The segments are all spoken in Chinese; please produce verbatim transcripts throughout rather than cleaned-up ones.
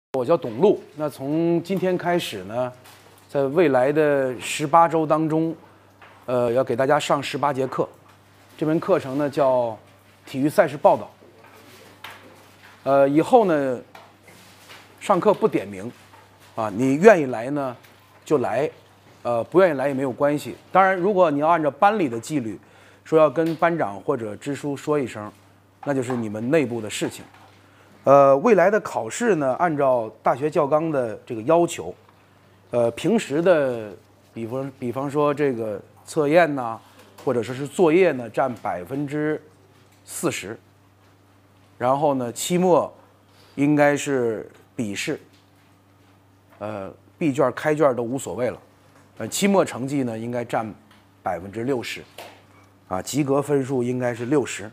我叫董路。那从今天开始呢，在未来的十八周当中，呃，要给大家上十八节课。这门课程呢叫体育赛事报道。呃，以后呢，上课不点名，啊，你愿意来呢就来，呃，不愿意来也没有关系。当然，如果你要按照班里的纪律，说要跟班长或者支书说一声，那就是你们内部的事情。呃，未来的考试呢，按照大学教纲的这个要求，呃，平时的，比方比方说这个测验呐，或者说是作业呢，占百分之四十。然后呢，期末应该是笔试，呃，闭卷、开卷都无所谓了，呃，期末成绩呢应该占百分之六十，啊，及格分数应该是六十。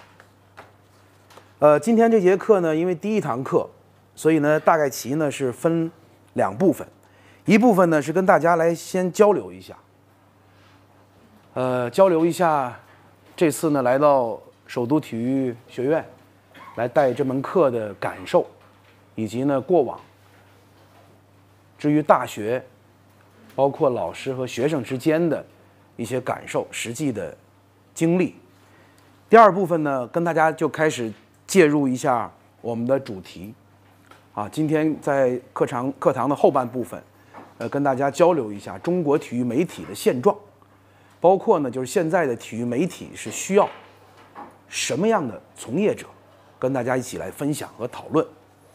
呃，今天这节课呢，因为第一堂课，所以呢，大概其呢是分两部分，一部分呢是跟大家来先交流一下，呃，交流一下这次呢来到首都体育学院来带这门课的感受，以及呢过往。至于大学，包括老师和学生之间的一些感受、实际的经历。第二部分呢，跟大家就开始介入一下我们的主题，啊，今天在课堂课堂的后半部分，呃，跟大家交流一下中国体育媒体的现状，包括呢，就是现在的体育媒体是需要什么样的从业者，跟大家一起来分享和讨论。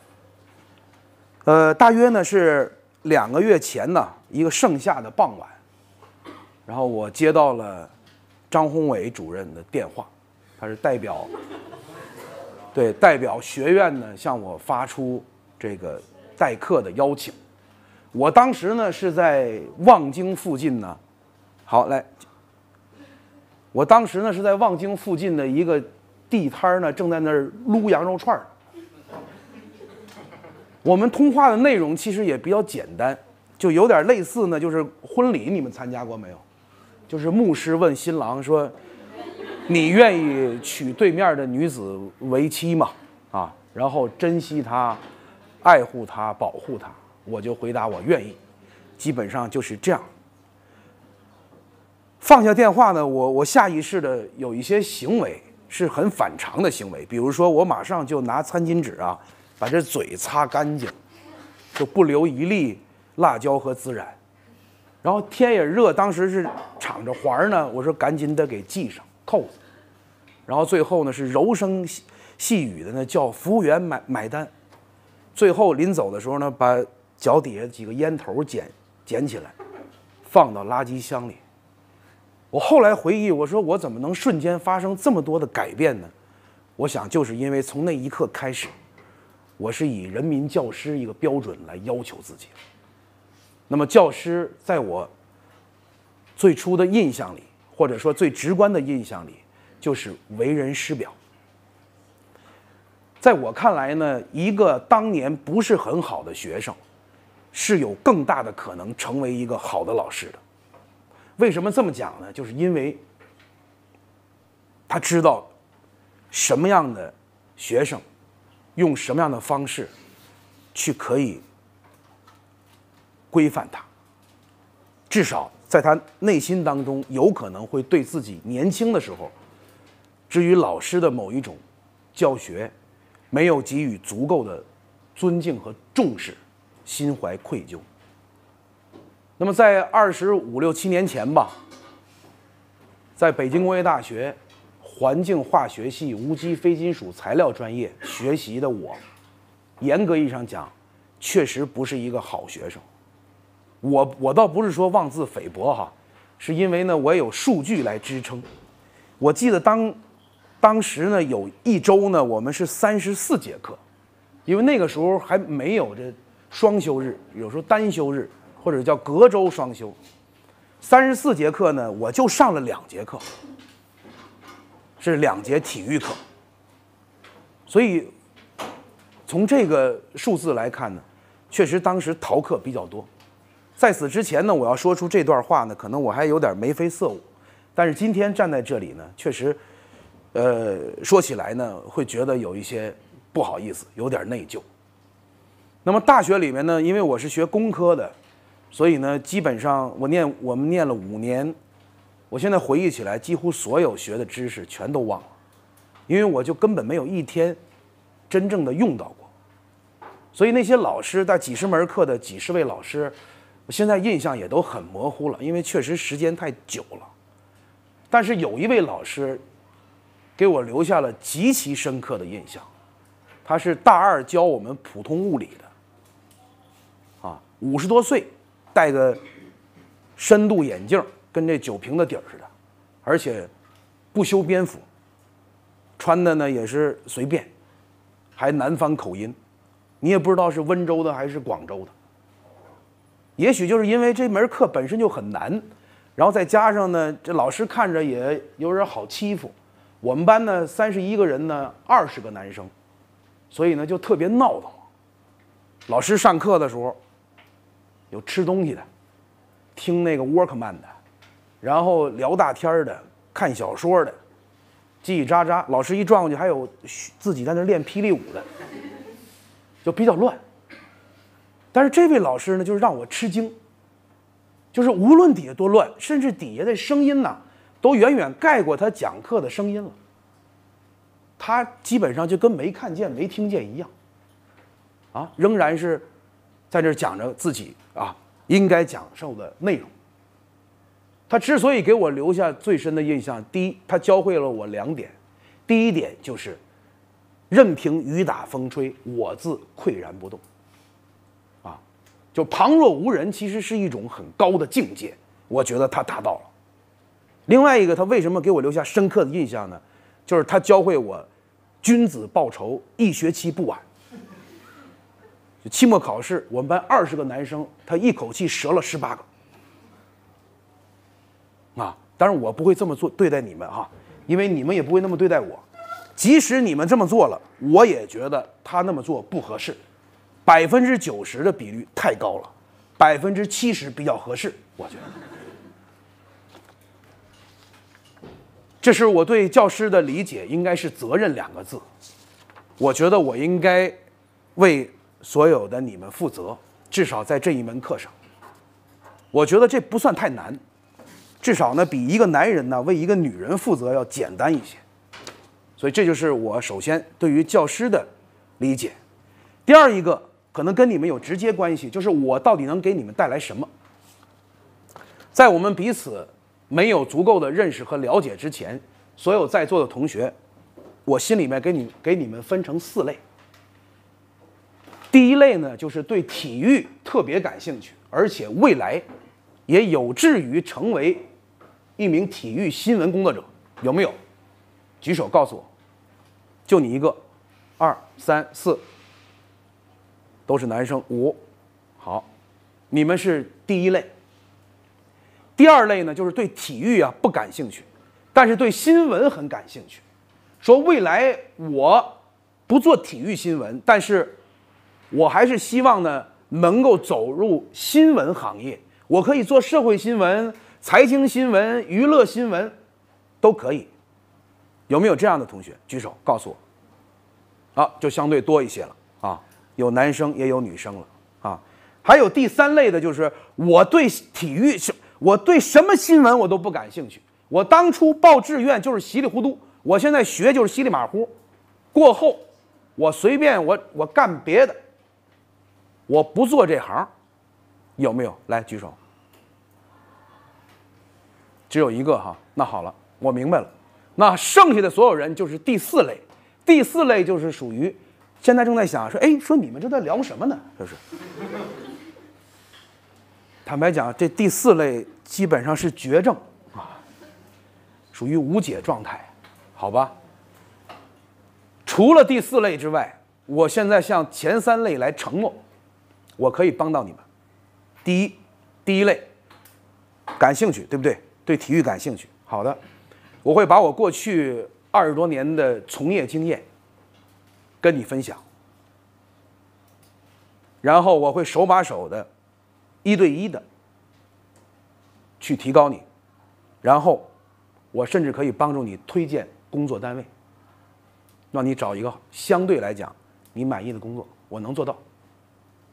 呃，大约呢是两个月前呢，一个盛夏的傍晚，然后我接到了张宏伟主任的电话，他是代表。对，代表学院呢向我发出这个代课的邀请。我当时呢是在望京附近呢，好来，我当时呢是在望京附近的一个地摊呢，正在那儿撸羊肉串儿。我们通话的内容其实也比较简单，就有点类似呢，就是婚礼，你们参加过没有？就是牧师问新郎说，你愿意娶对面的女子为妻吗？啊，然后珍惜她，爱护她，保护她。我就回答我愿意，基本上就是这样。放下电话呢，我我下意识的有一些行为是很反常的行为，比如说我马上就拿餐巾纸啊，把这嘴擦干净，就不留一粒辣椒和孜然。然后天也热，当时是敞着环呢，我说赶紧得给系上扣子。然后最后呢是柔声细细语的呢叫服务员买买单，最后临走的时候呢把脚底下几个烟头捡捡起来，放到垃圾箱里。我后来回忆，我说我怎么能瞬间发生这么多的改变呢？我想就是因为从那一刻开始，我是以人民教师一个标准来要求自己。那么教师在我最初的印象里，或者说最直观的印象里，就是为人师表。在我看来呢，一个当年不是很好的学生，是有更大的可能成为一个好的老师的。为什么这么讲呢？就是因为他知道什么样的学生，用什么样的方式去可以规范他，至少在他内心当中有可能会对自己年轻的时候至于老师的某一种教学没有给予足够的尊敬和重视，心怀愧疚。那么在二十五六七年前吧，在北京工业大学环境化学系无机非金属材料专业学习的我，严格意义上讲，确实不是一个好学生。我我倒不是说妄自菲薄哈，是因为呢我有数据来支撑。我记得当当时呢有一周呢我们是三十四节课，因为那个时候还没有这双休日，有时候单休日或者叫隔周双休。三十四节课呢我就上了两节课，是两节体育课。所以从这个数字来看呢，确实当时逃课比较多。在此之前呢，我要说出这段话呢，可能我还有点眉飞色舞，但是今天站在这里呢，确实，呃，说起来呢，会觉得有一些不好意思，有点内疚。 那么大学里面呢，因为我是学工科的，所以呢，基本上我念我们念了五年，我现在回忆起来，几乎所有学的知识全都忘了，因为我就根本没有一天真正的用到过。所以那些老师，带几十门课的几十位老师，我现在印象也都很模糊了，因为确实时间太久了。但是有一位老师给我留下了极其深刻的印象，他是大二教我们普通物理的，啊，五十多岁，戴个深度眼镜，跟这酒瓶子底儿似的，而且不修边幅，穿的呢也是随便，还南方口音，你也不知道是温州的还是广州的。也许就是因为这门课本身就很难，然后再加上呢，这老师看着也有点好欺负。我们班呢三十一个人呢，二十个男生，所以呢就特别闹腾。老师上课的时候，有吃东西的，听那个沃克曼的，然后聊大天的，看小说的，叽叽喳喳。老师一转过去，还有自己在那练霹雳舞的，就比较乱。但是这位老师呢，就是让我吃惊，就是无论底下多乱，甚至底下的声音呢，都远远盖过他讲课的声音了。他基本上就跟没看见、没听见一样，啊，仍然是在这讲着自己啊应该讲授的内容。他之所以给我留下最深的印象，第一，他教会了我两点。第一点就是，任凭雨打风吹，我自岿然不动。啊，就旁若无人，其实是一种很高的境界，我觉得他达到了。另外一个，他为什么给我留下深刻的印象呢？就是他教会我，君子报仇，一学期不晚。就期末考试，我们班二十个男生，他一口气折了十八个。啊，当然我不会这么做对待你们哈，因为你们也不会那么对待我。即使你们这么做了，我也觉得他那么做不合适。百分之九十的比率太高了，百分之七十比较合适，我觉得。这是我对教师的理解，应该是责任两个字。我觉得我应该为所有的你们负责，至少在这一门课上。我觉得这不算太难，至少呢比一个男人呢为一个女人负责要简单一些。所以这就是我首先对于教师的理解。第二一个可能跟你们有直接关系，就是我到底能给你们带来什么。在我们彼此没有足够的认识和了解之前，所有在座的同学，我心里面给你给你们分成四类。第一类呢，就是对体育特别感兴趣，而且未来也有志于成为一名体育新闻工作者，有没有？举手告诉我。就你一个，二三四，都是男生。五，好，你们是第一类。第二类呢，就是对体育啊不感兴趣，但是对新闻很感兴趣。说未来我不做体育新闻，但是我还是希望呢能够走入新闻行业。我可以做社会新闻、财经新闻、娱乐新闻，都可以。有没有这样的同学？举手告诉我。啊，就相对多一些了啊，有男生也有女生了啊。还有第三类的，就是我对体育是。我对什么新闻我都不感兴趣。我当初报志愿就是稀里糊涂，我现在学就是稀里马虎。过后，我随便我我干别的，我不做这行，有没有？来举手。只有一个哈，那好了，我明白了。那剩下的所有人就是第四类，第四类就是属于现在正在想说，哎，说你们这在聊什么呢？就是。坦白讲，这第四类基本上是绝症啊，属于无解状态，好吧？除了第四类之外，我现在向前三类来承诺，我可以帮到你们。第一，第一类感兴趣，对不对？对体育感兴趣，好的，我会把我过去二十多年的从业经验跟你分享，然后我会手把手的。一对一的去提高你，然后我甚至可以帮助你推荐工作单位，让你找一个相对来讲你满意的工作，我能做到。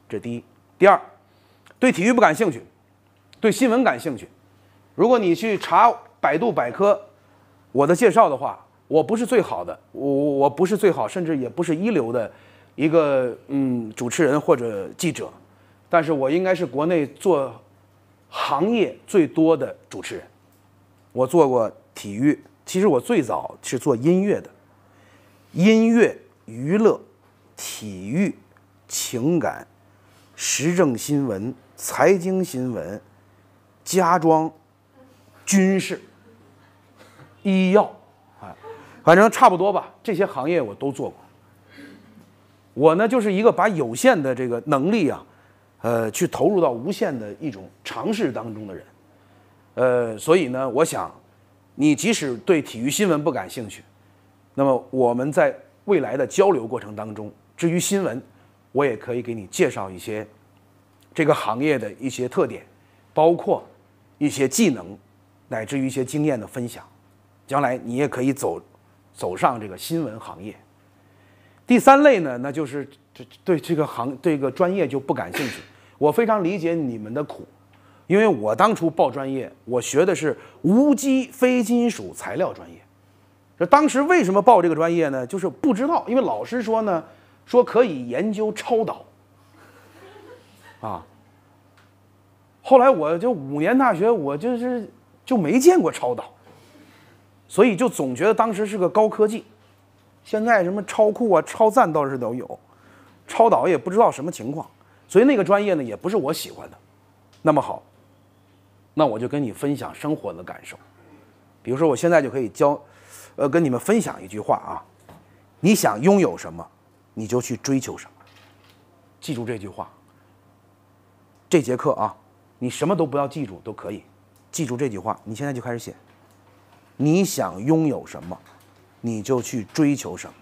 这第一。第二，对体育不感兴趣，对新闻感兴趣。如果你去查百度百科我的介绍的话，我不是最好的，我我不是最好，甚至也不是一流的一个嗯主持人或者记者，但是我应该是国内做行业最多的主持人。我做过体育，其实我最早是做音乐的，音乐、娱乐、体育、情感、时政新闻、财经新闻、家装、军事、医药，啊，反正差不多吧，这些行业我都做过。我呢，就是一个把有限的这个能力啊，呃，去投入到无限的一种尝试当中的人。呃，所以呢，我想，你即使对体育新闻不感兴趣，那么我们在未来的交流过程当中，至于新闻，我也可以给你介绍一些这个行业的一些特点，包括一些技能，乃至于一些经验的分享。将来你也可以走走上这个新闻行业。第三类呢，那就是对这个行这个专业就不感兴趣。我非常理解你们的苦。因为我当初报专业，我学的是无机非金属材料专业。这当时为什么报这个专业呢？就是不知道，因为老师说呢，说可以研究超导。啊，后来我就五年大学，我就是就没见过超导，所以就总觉得当时是个高科技。现在什么超酷啊、超赞倒是都有，超导也不知道什么情况，所以那个专业呢也不是我喜欢的。那么好。那我就跟你分享生活的感受，比如说我现在就可以教，呃，跟你们分享一句话啊，你想拥有什么，你就去追求什么，记住这句话。这节课啊，你什么都不要记住都可以，记住这句话，你现在就开始写。你想拥有什么，你就去追求什么。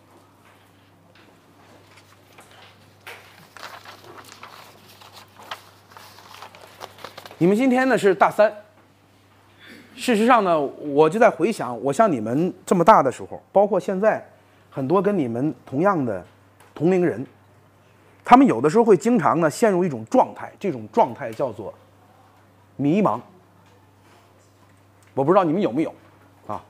你们今天呢是大三，事实上呢，我就在回想，我像你们这么大的时候，包括现在，很多跟你们同样的同龄人，他们有的时候会经常呢陷入一种状态，这种状态叫做迷茫。我不知道你们有没有啊？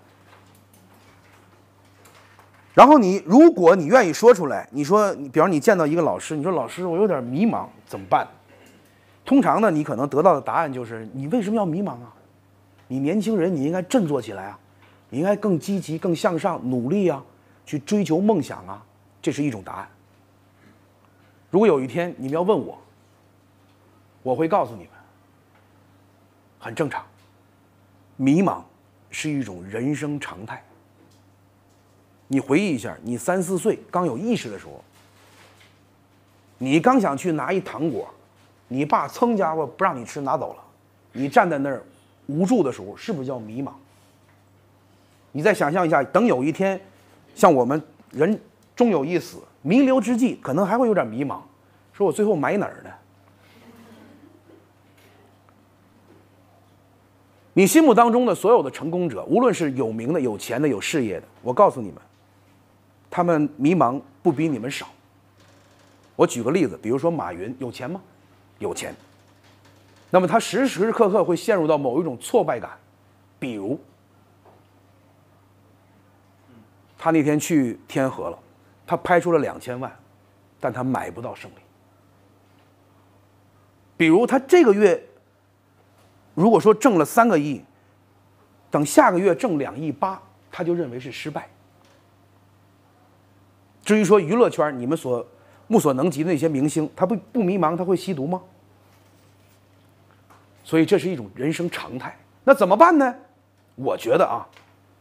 然后你，如果你愿意说出来，你说，比方你见到一个老师，你说老师，我有点迷茫，怎么办？通常呢，你可能得到的答案就是：你为什么要迷茫啊？你年轻人，你应该振作起来啊！你应该更积极、更向上、努力啊，去追求梦想啊！这是一种答案。如果有一天你们要问我，我会告诉你们，很正常，迷茫是一种人生常态。你回忆一下，你三四岁刚有意识的时候，你刚想去拿一糖果。你爸噌家伙不让你吃，拿走了，你站在那儿无助的时候，是不是叫迷茫？你再想象一下，等有一天，像我们人终有一死，弥留之际，可能还会有点迷茫，说我最后埋哪儿呢？你心目当中的所有的成功者，无论是有名的、有钱的、有事业的，我告诉你们，他们迷茫不比你们少。我举个例子，比如说马云，有钱吗？有钱，那么他时时刻刻会陷入到某一种挫败感，比如他那天去天河了，他拍出了两千万，但他买不到胜利。比如他这个月如果说挣了三个亿，等下个月挣两亿八，他就认为是失败。至于说娱乐圈，你们所目所能及的那些明星，他不不迷茫，他会吸毒吗？所以这是一种人生常态。那怎么办呢？我觉得啊，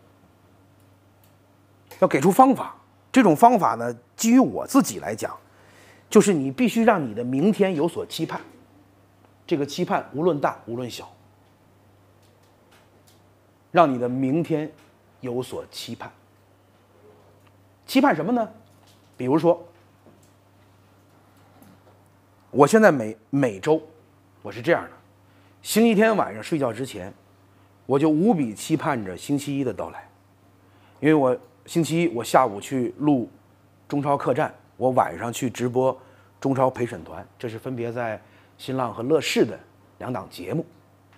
要给出方法。这种方法呢，基于我自己来讲，就是你必须让你的明天有所期盼。这个期盼无论大无论小，让你的明天有所期盼。期盼什么呢？比如说，我现在每每周我是这样的，星期天晚上睡觉之前，我就无比期盼着星期一的到来，因为我星期一我下午去录中超客栈，我晚上去直播中超陪审团，这是分别在新浪和乐视的两档节目。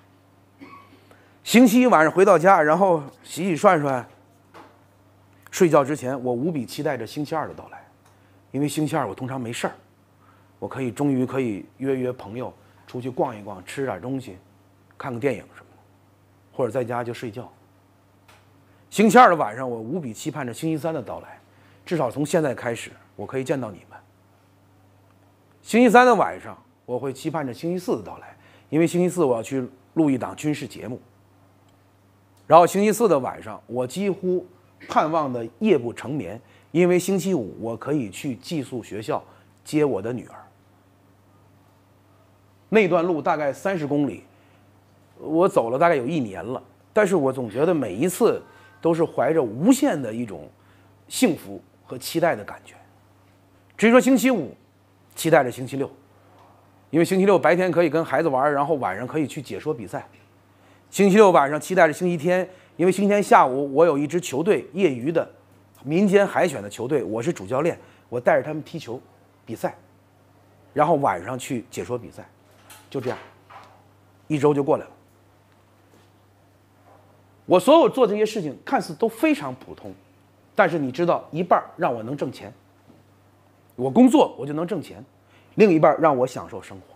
星期一晚上回到家，然后洗洗涮涮，睡觉之前，我无比期待着星期二的到来，因为星期二我通常没事儿，我可以终于可以约约朋友出去逛一逛，吃点东西，看个电影什么的，或者在家就睡觉。星期二的晚上，我无比期盼着星期三的到来，至少从现在开始，我可以见到你们。星期三的晚上，我会期盼着星期四的到来，因为星期四我要去录一档军事节目。然后星期四的晚上，我几乎盼望的夜不成眠，因为星期五我可以去寄宿学校接我的女儿。那段路大概三十公里，我走了大概有一年了，但是我总觉得每一次都是怀着无限的一种幸福和期待的感觉。至于说星期五，期待着星期六，因为星期六白天可以跟孩子玩，然后晚上可以去解说比赛。星期六晚上期待着星期天，因为星期天下午我有一支球队，业余的民间海选的球队，我是主教练，我带着他们踢球比赛，然后晚上去解说比赛，就这样，一周就过来了。我所有做这些事情看似都非常普通，但是你知道，一半让我能挣钱，我工作我就能挣钱，另一半让我享受生活。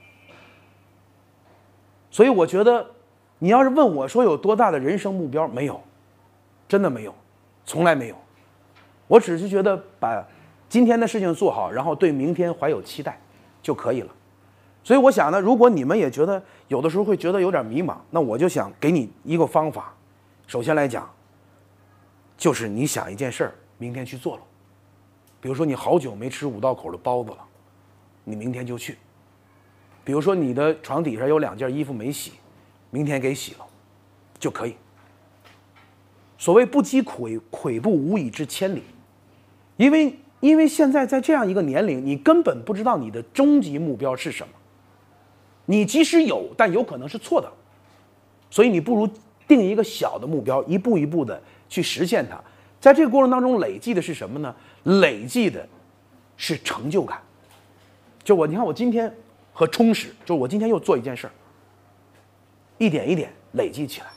所以我觉得，你要是问我说有多大的人生目标，没有，真的没有，从来没有。我只是觉得把今天的事情做好，然后对明天怀有期待就可以了。所以我想呢，如果你们也觉得有的时候会觉得有点迷茫，那我就想给你一个方法。首先来讲，就是你想一件事儿，明天去做了。比如说你好久没吃五道口的包子了，你明天就去。比如说你的床底下有两件衣服没洗，明天给洗了，就可以。所谓不积跬跬步无以至千里，因为因为现在在这样一个年龄，你根本不知道你的终极目标是什么。你即使有，但有可能是错的，所以你不如定一个小的目标，一步一步的去实现它。在这个过程当中，累积的是什么呢？累积的是成就感。就我，你看我今天和充实，就是我今天又做一件事儿，一点一点累积起来。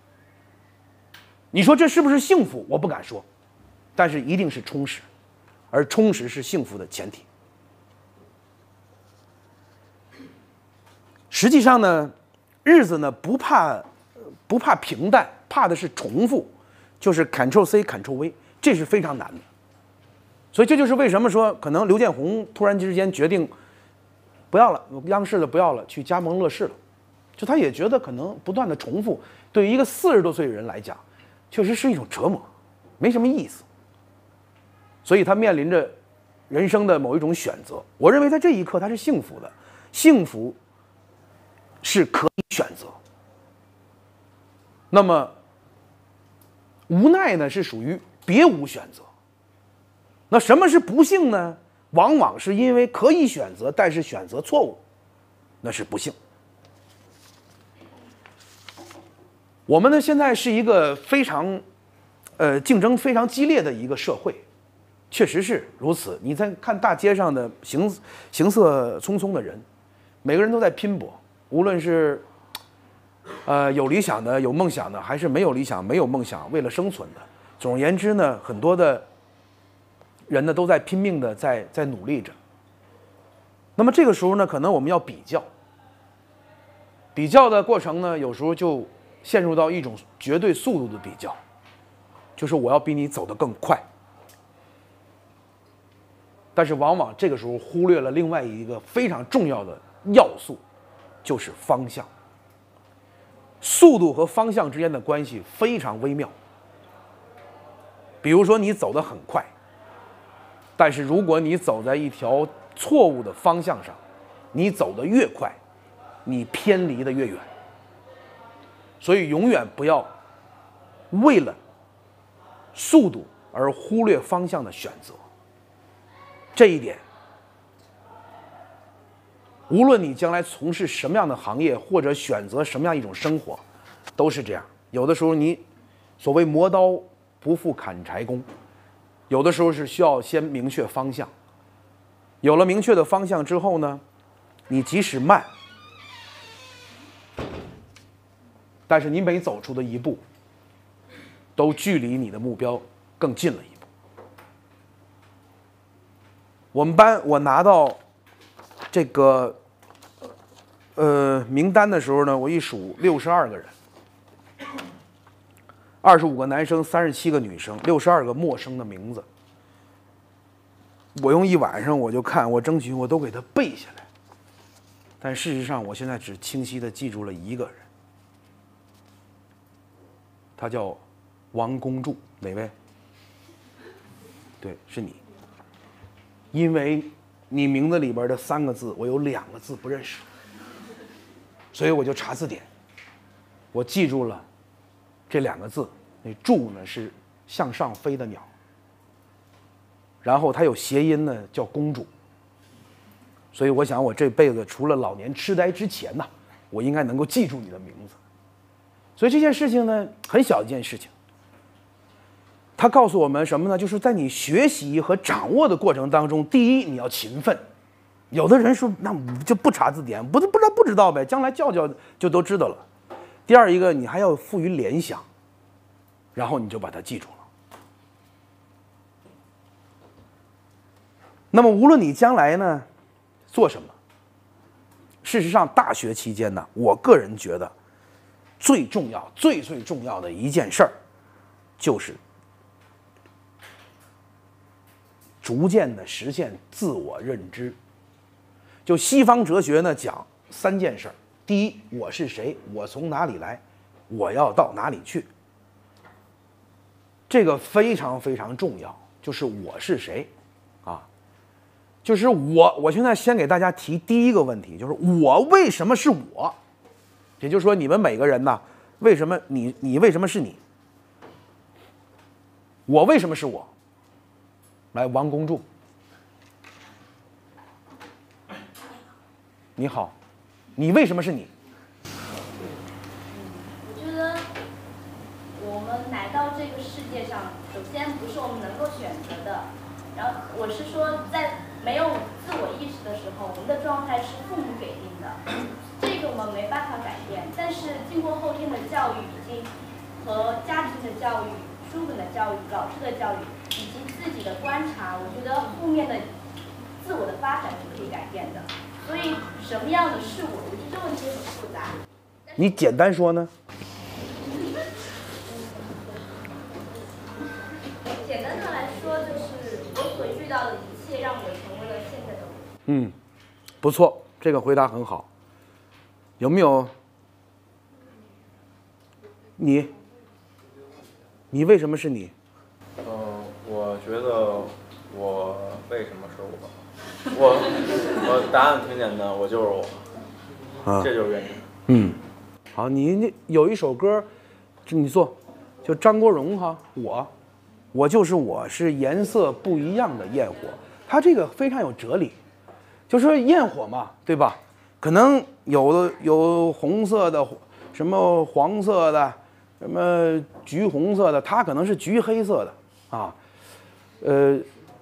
你说这是不是幸福？我不敢说，但是一定是充实，而充实是幸福的前提。实际上呢，日子呢不怕不怕平淡，怕的是重复，就是 Ctrl C Ctrl V， 这是非常难的。所以这就是为什么说可能刘建宏突然之间决定不要了，央视的不要了，去加盟乐视了。就他也觉得可能不断的重复，对于一个四十多岁的人来讲，确实是一种折磨，没什么意思。所以他面临着人生的某一种选择。我认为在这一刻他是幸福的，幸福是可以选择。那么无奈呢，是属于别无选择。那什么是不幸呢？往往是因为可以选择，但是选择错误，那是不幸。我们呢现在是一个非常，呃，竞争非常激烈的一个社会，确实是如此。你在看大街上的行行色匆匆的人，每个人都在拼搏，无论是，呃，有理想的、有梦想的，还是没有理想、没有梦想，为了生存的。总而言之呢，很多的人呢都在拼命的在在努力着。那么这个时候呢，可能我们要比较，比较的过程呢，有时候就陷入到一种绝对速度的比较，就是我要比你走得更快。但是往往这个时候忽略了另外一个非常重要的要素，就是方向。速度和方向之间的关系非常微妙。比如说你走得很快，但是如果你走在一条错误的方向上，你走得越快，你偏离得越远。所以永远不要为了速度而忽略方向的选择。这一点，无论你将来从事什么样的行业，或者选择什么样一种生活，都是这样。有的时候你所谓磨刀不负砍柴工，有的时候是需要先明确方向。 有了明确的方向之后呢，你即使慢，但是你每走出的一步，都距离你的目标更近了一步。我们班我拿到这个呃名单的时候呢，我一数六十二个人，二十五个男生，三十七个女生，六十二个陌生的名字。我用一晚上我就看，我争取我都给他背下来。但事实上，我现在只清晰地记住了一个人，他叫王公柱，哪位？对，是你。因为你名字里边的三个字，我有两个字不认识，所以我就查字典，我记住了这两个字。那柱呢是向上飞的鸟，然后它有谐音呢，叫公主。所以我想，我这辈子除了老年痴呆之前呢，我应该能够记住你的名字。所以这件事情呢，很小一件事情。它告诉我们什么呢？就是在你学习和掌握的过程当中，第一，你要勤奋。有的人说，那就不查字典，不不知道不知道呗，将来叫叫就都知道了。第二一个，你还要富于联想，然后你就把它记住了。那么无论你将来呢做什么，事实上大学期间呢，我个人觉得最重要、最最重要的一件事儿，就是逐渐的实现自我认知。就西方哲学呢讲三件事儿：第一，我是谁？我从哪里来？我要到哪里去？这个非常非常重要，就是我是谁啊？就是我，我现在先给大家提第一个问题，就是我为什么是我？也就是说，你们每个人呢，为什么你你为什么是你？我为什么是我？来，王公柱，你好，你为什么是你？ 我觉得我们来到这个世界上，首先不是我们能够选择的。然后我是说，在没有自我意识的时候，我们的状态是父母给定的，这个我们没办法改变。但是经过后天的教育，以及和家庭的教育、书本的教育、老师的教育，以及自己的观察，我觉得后面的自我的发展是可以改变的。所以什么样的是我？我觉得这问题很复杂。 你简单说呢？ 简单的来说，就是我所遇到的一切让我成为了现在的我。 嗯，不错，这个回答很好。有没有？你？你为什么是你？ 嗯、呃，我觉得我为什么是我？我我答案挺简单，我就是我，啊、这就是原因。 嗯，好，你你有一首歌，这你做，就张国荣哈，我，我就是我，是颜色不一样的焰火。它这个非常有哲理，就说焰火嘛，对吧？可能有的有红色的，什么黄色的，什么橘红色的，它可能是橘黑色的啊，呃，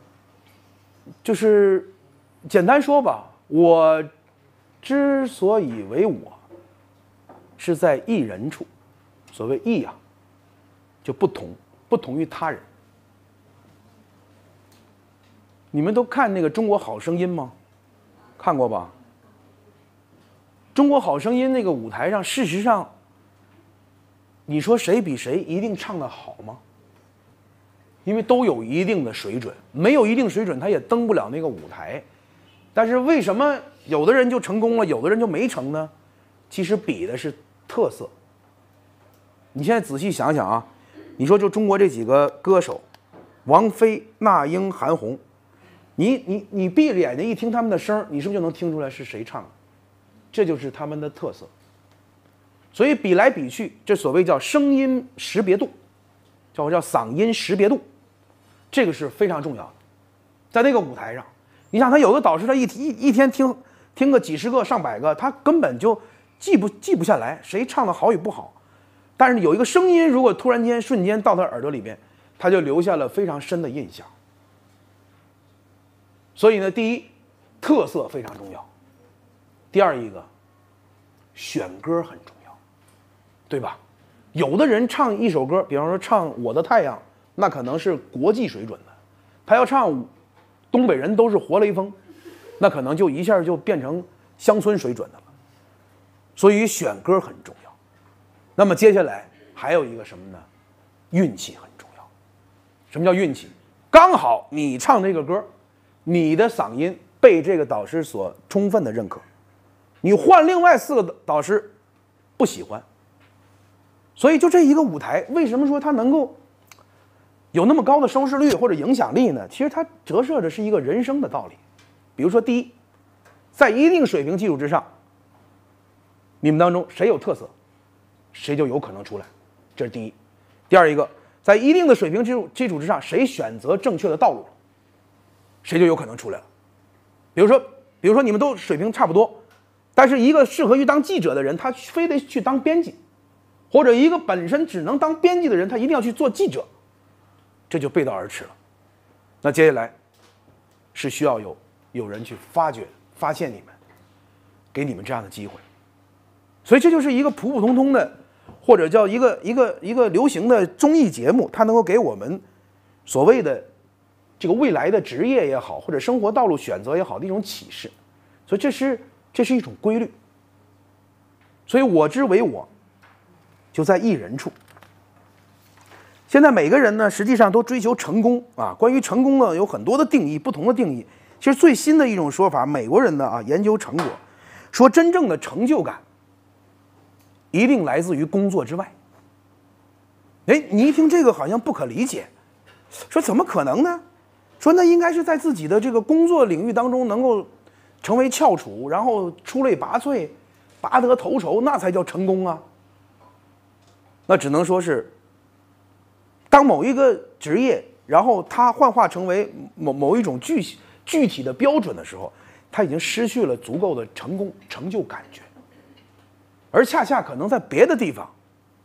就是简单说吧，我之所以为我，是在异人处。所谓异啊，就不同，不同于他人。你们都看那个《中国好声音》吗？看过吧？《中国好声音》那个舞台上，事实上，你说谁比谁一定唱得好吗？因为都有一定的水准，没有一定水准，他也登不了那个舞台。但是为什么有的人就成功了，有的人就没成呢？其实比的是特色。你现在仔细想想啊，你说就中国这几个歌手，王菲、那英、韩红，你你你闭着眼睛一听他们的声，你是不是就能听出来是谁唱的？这就是他们的特色。所以比来比去，这所谓叫声音识别度，叫叫嗓音识别度，这个是非常重要的。在那个舞台上，你想他有的导师，他一一一天听听个几十个、上百个，他根本就记不记不下来谁唱的好与不好。但是有一个声音，如果突然间瞬间到他耳朵里边，他就留下了非常深的印象。所以呢，第一， 特色非常重要。第二一个，选歌很重要，对吧？有的人唱一首歌，比方说唱《我的太阳》，那可能是国际水准的；他要唱《东北人都是活雷锋》，那可能就一下就变成乡村水准的了。所以选歌很重要。那么接下来还有一个什么呢？运气很重要。什么叫运气？刚好你唱这个歌，你的嗓音被这个导师所充分的认可。你换另外四个导师不喜欢，所以就这一个舞台，为什么说它能够有那么高的收视率或者影响力呢？其实它折射的是一个人生的道理。比如说，第一，在一定水平基础之上，你们当中谁有特色，谁就有可能出来，这是第一。第二一个，在一定的水平基础基础之上，谁选择正确的道路，谁就有可能出来了。比如说，比如说你们都水平差不多。但是一个适合于当记者的人，他非得去当编辑，或者一个本身只能当编辑的人，他一定要去做记者，这就背道而驰了。那接下来是需要有有人去发掘、发现你们，给你们这样的机会。所以这就是一个普普通通的，或者叫一个一个一个流行的综艺节目，它能够给我们所谓的这个未来的职业也好，或者生活道路选择也好的一种启示。所以这是。这是一种规律，所以我之为我，就在一人处。现在每个人呢，实际上都追求成功啊。关于成功呢，有很多的定义，不同的定义。其实最新的一种说法，美国人呢啊研究成果，说真正的成就感一定来自于工作之外。哎，你一听这个好像不可理解，说怎么可能呢？说那应该是在自己的这个工作领域当中能够成为翘楚，然后出类拔萃，拔得头筹，那才叫成功啊。那只能说是，当某一个职业，然后它幻化成为某某一种具具体的标准的时候，它已经失去了足够的成功成就感觉，而恰恰可能在别的地方，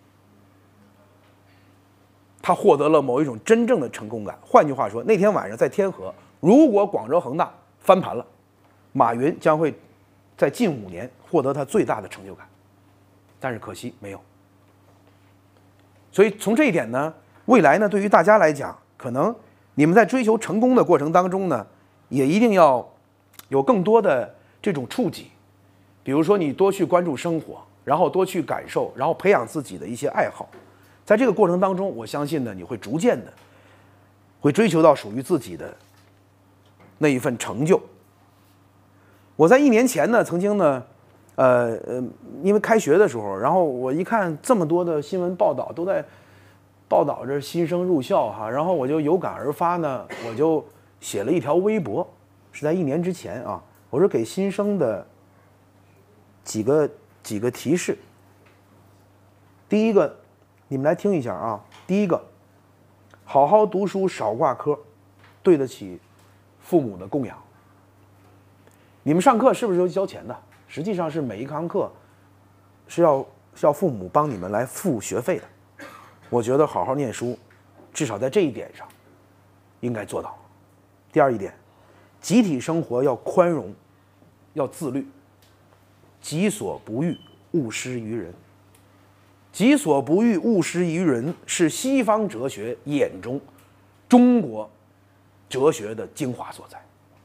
他获得了某一种真正的成功感。换句话说，那天晚上在天河，如果广州恒大翻盘了，马云将会在近五年获得他最大的成就感，但是可惜没有。所以从这一点呢，未来呢，对于大家来讲，可能你们在追求成功的过程当中呢，也一定要有更多的这种触及，比如说你多去关注生活，然后多去感受，然后培养自己的一些爱好。在这个过程当中，我相信呢，你会逐渐的会追求到属于自己的那一份成就。我在一年前呢，曾经呢，呃呃，因为开学的时候，然后我一看这么多的新闻报道都在报道着新生入校哈，然后我就有感而发呢，我就写了一条微博，是在一年之前啊，我说给新生的几个几个提示。第一个，你们来听一下啊，第一个，好好读书，少挂科，对得起父母的供养。你们上课是不是都交钱的？实际上是每一堂课是要是要父母帮你们来付学费的。我觉得好好念书，至少在这一点上应该做到。第二一点，集体生活要宽容，要自律。己所不欲，勿施于人。己所不欲，勿施于人，是西方哲学眼中中国哲学的精华所在。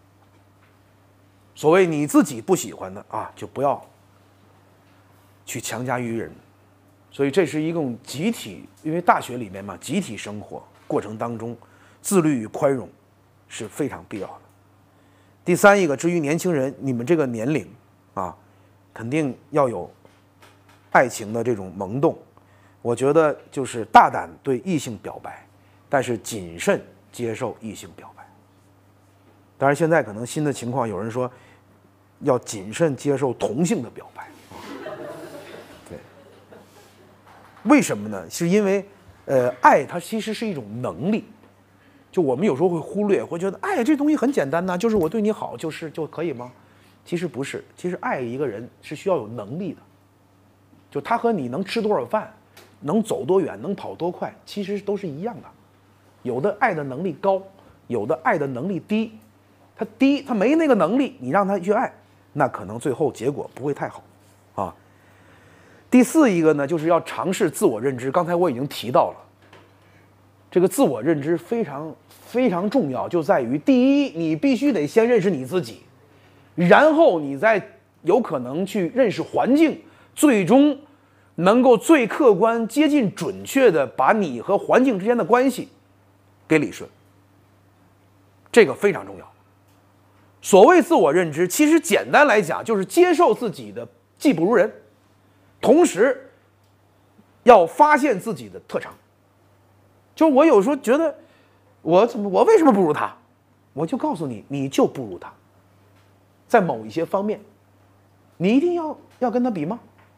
所谓你自己不喜欢的啊，就不要去强加于人。所以这是一种集体，因为大学里面嘛，集体生活过程当中，自律与宽容是非常必要的。第三一个，至于年轻人，你们这个年龄啊，肯定要有爱情的这种萌动。我觉得就是大胆对异性表白，但是谨慎接受异性表白。当然，现在可能新的情况，有人说要谨慎接受同性的表白。对，为什么呢？是因为，呃，爱它其实是一种能力。就我们有时候会忽略，会觉得爱这东西很简单呐，就是我对你好就是就可以吗？其实不是，其实爱一个人是需要有能力的。就他和你能吃多少饭，能走多远，能跑多快，其实都是一样的。有的爱的能力高，有的爱的能力低。 他第一他没那个能力，你让他去爱，那可能最后结果不会太好，啊。第四一个呢，就是要尝试自我认知。刚才我已经提到了，这个自我认知非常非常重要，就在于第一，你必须得先认识你自己，然后你再有可能去认识环境，最终能够最客观、接近准确的把你和环境之间的关系给理顺。这个非常重要。所谓自我认知，其实简单来讲就是接受自己的技不如人，同时要发现自己的特长。就是我有时候觉得我怎么我为什么不如他，我就告诉你，你就不如他。在某一些方面，你一定要要跟他比吗？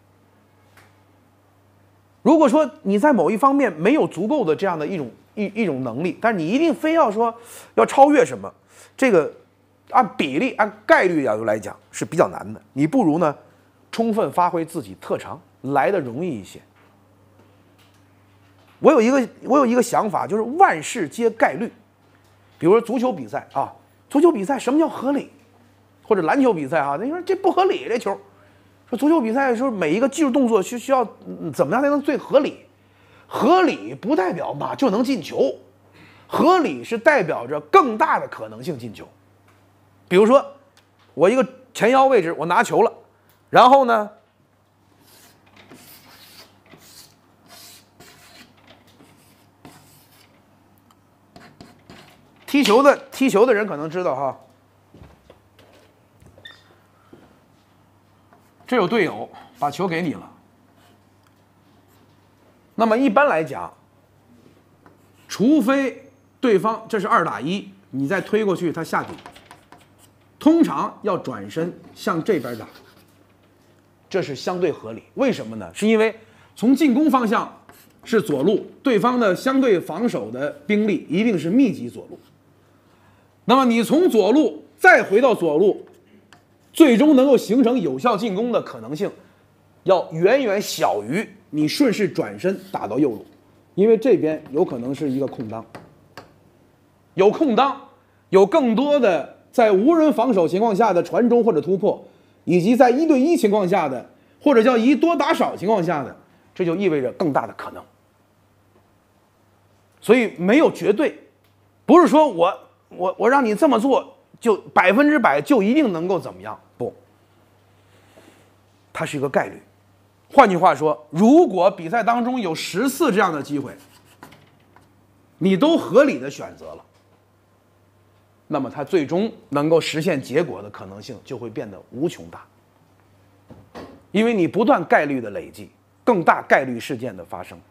如果说你在某一方面没有足够的这样的一种一一种能力，但是你一定非要说要超越什么，这个按比例按概率角度来讲是比较难的。你不如呢充分发挥自己特长来的容易一些。我有一个我有一个想法，就是万事皆概率。比如说足球比赛啊，足球比赛什么叫合理？或者篮球比赛啊，你说这不合理，这球。说足球比赛的时候，每一个技术动作需需要怎么样才能最合理？合理不代表嘛就能进球，合理是代表着更大的可能性进球。比如说，我一个前腰位置，我拿球了，然后呢，踢球的踢球的人可能知道哈。这有队友把球给你了，那么一般来讲，除非对方这是二打一，你再推过去他下底，通常要转身向这边打，这是相对合理。为什么呢？是因为从进攻方向是左路，对方的相对防守的兵力一定是密集左路，那么你从左路再回到左路，最终能够形成有效进攻的可能性，要远远小于你顺势转身打到右路，因为这边有可能是一个空当，有空当，有更多的在无人防守情况下的传中或者突破，以及在一对一情况下的，或者叫以多打少情况下的，这就意味着更大的可能。所以没有绝对，不是说我我我让你这么做，就百分之百就一定能够怎么样？不，它是一个概率。换句话说，如果比赛当中有十次这样的机会，你都合理的选择了，那么它最终能够实现结果的可能性就会变得无穷大，因为你不断概率的累计，更大概率事件的发生。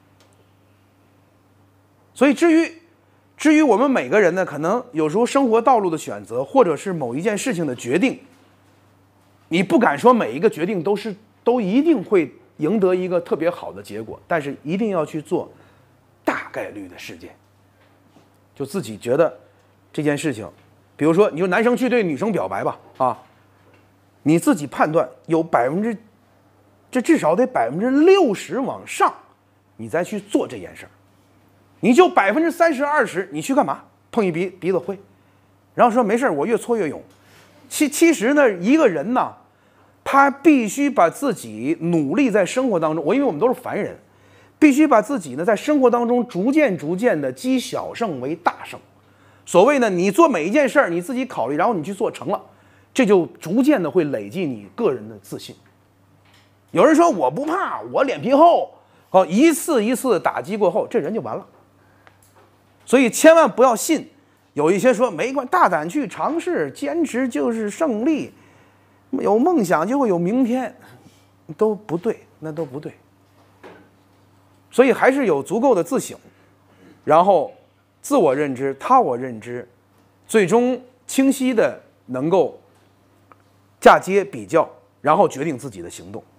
所以至于至于我们每个人呢，可能有时候生活道路的选择，或者是某一件事情的决定，你不敢说每一个决定都是都一定会赢得一个特别好的结果，但是一定要去做大概率的事件。就自己觉得这件事情，比如说你说男生去对女生表白吧，啊，你自己判断有百分之，这至少得百分之六十往上，你再去做这件事儿。你就百分之三十二十，你去干嘛？碰一鼻鼻子灰，然后说没事，我越挫越勇。其其实呢，一个人呢，他必须把自己努力在生活当中，我因为我们都是凡人，必须把自己呢在生活当中逐渐逐渐的积小胜为大胜。所谓呢，你做每一件事儿，你自己考虑，然后你去做成了，这就逐渐的会累积你个人的自信。有人说我不怕，我脸皮厚，好，一次一次打击过后，这人就完了。所以千万不要信有一些说没关，大胆去尝试，坚持就是胜利，有梦想就会有明天，都不对，那都不对。所以还是有足够的自省，然后自我认知、他我认知，最终清晰的能够嫁接比较，然后决定自己的行动。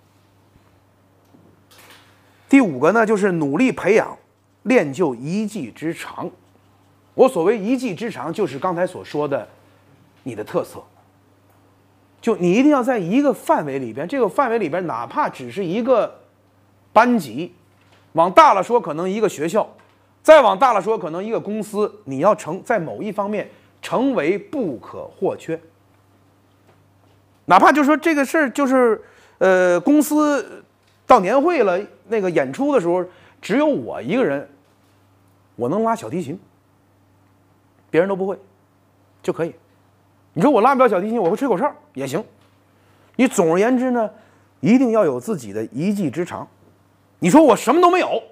第五个呢，就是努力培养练就一技之长。我所谓一技之长，就是刚才所说的你的特色。就你一定要在一个范围里边，这个范围里边哪怕只是一个班级，往大了说可能一个学校，再往大了说可能一个公司，你要成在某一方面成为不可或缺。哪怕就说这个事儿，就是呃，公司到年会了，那个演出的时候，只有我一个人，我能拉小提琴，别人都不会，就可以。你说我拉不了小提琴，我会吹口哨也行。你总而言之呢，一定要有自己的一技之长。你说我什么都没有，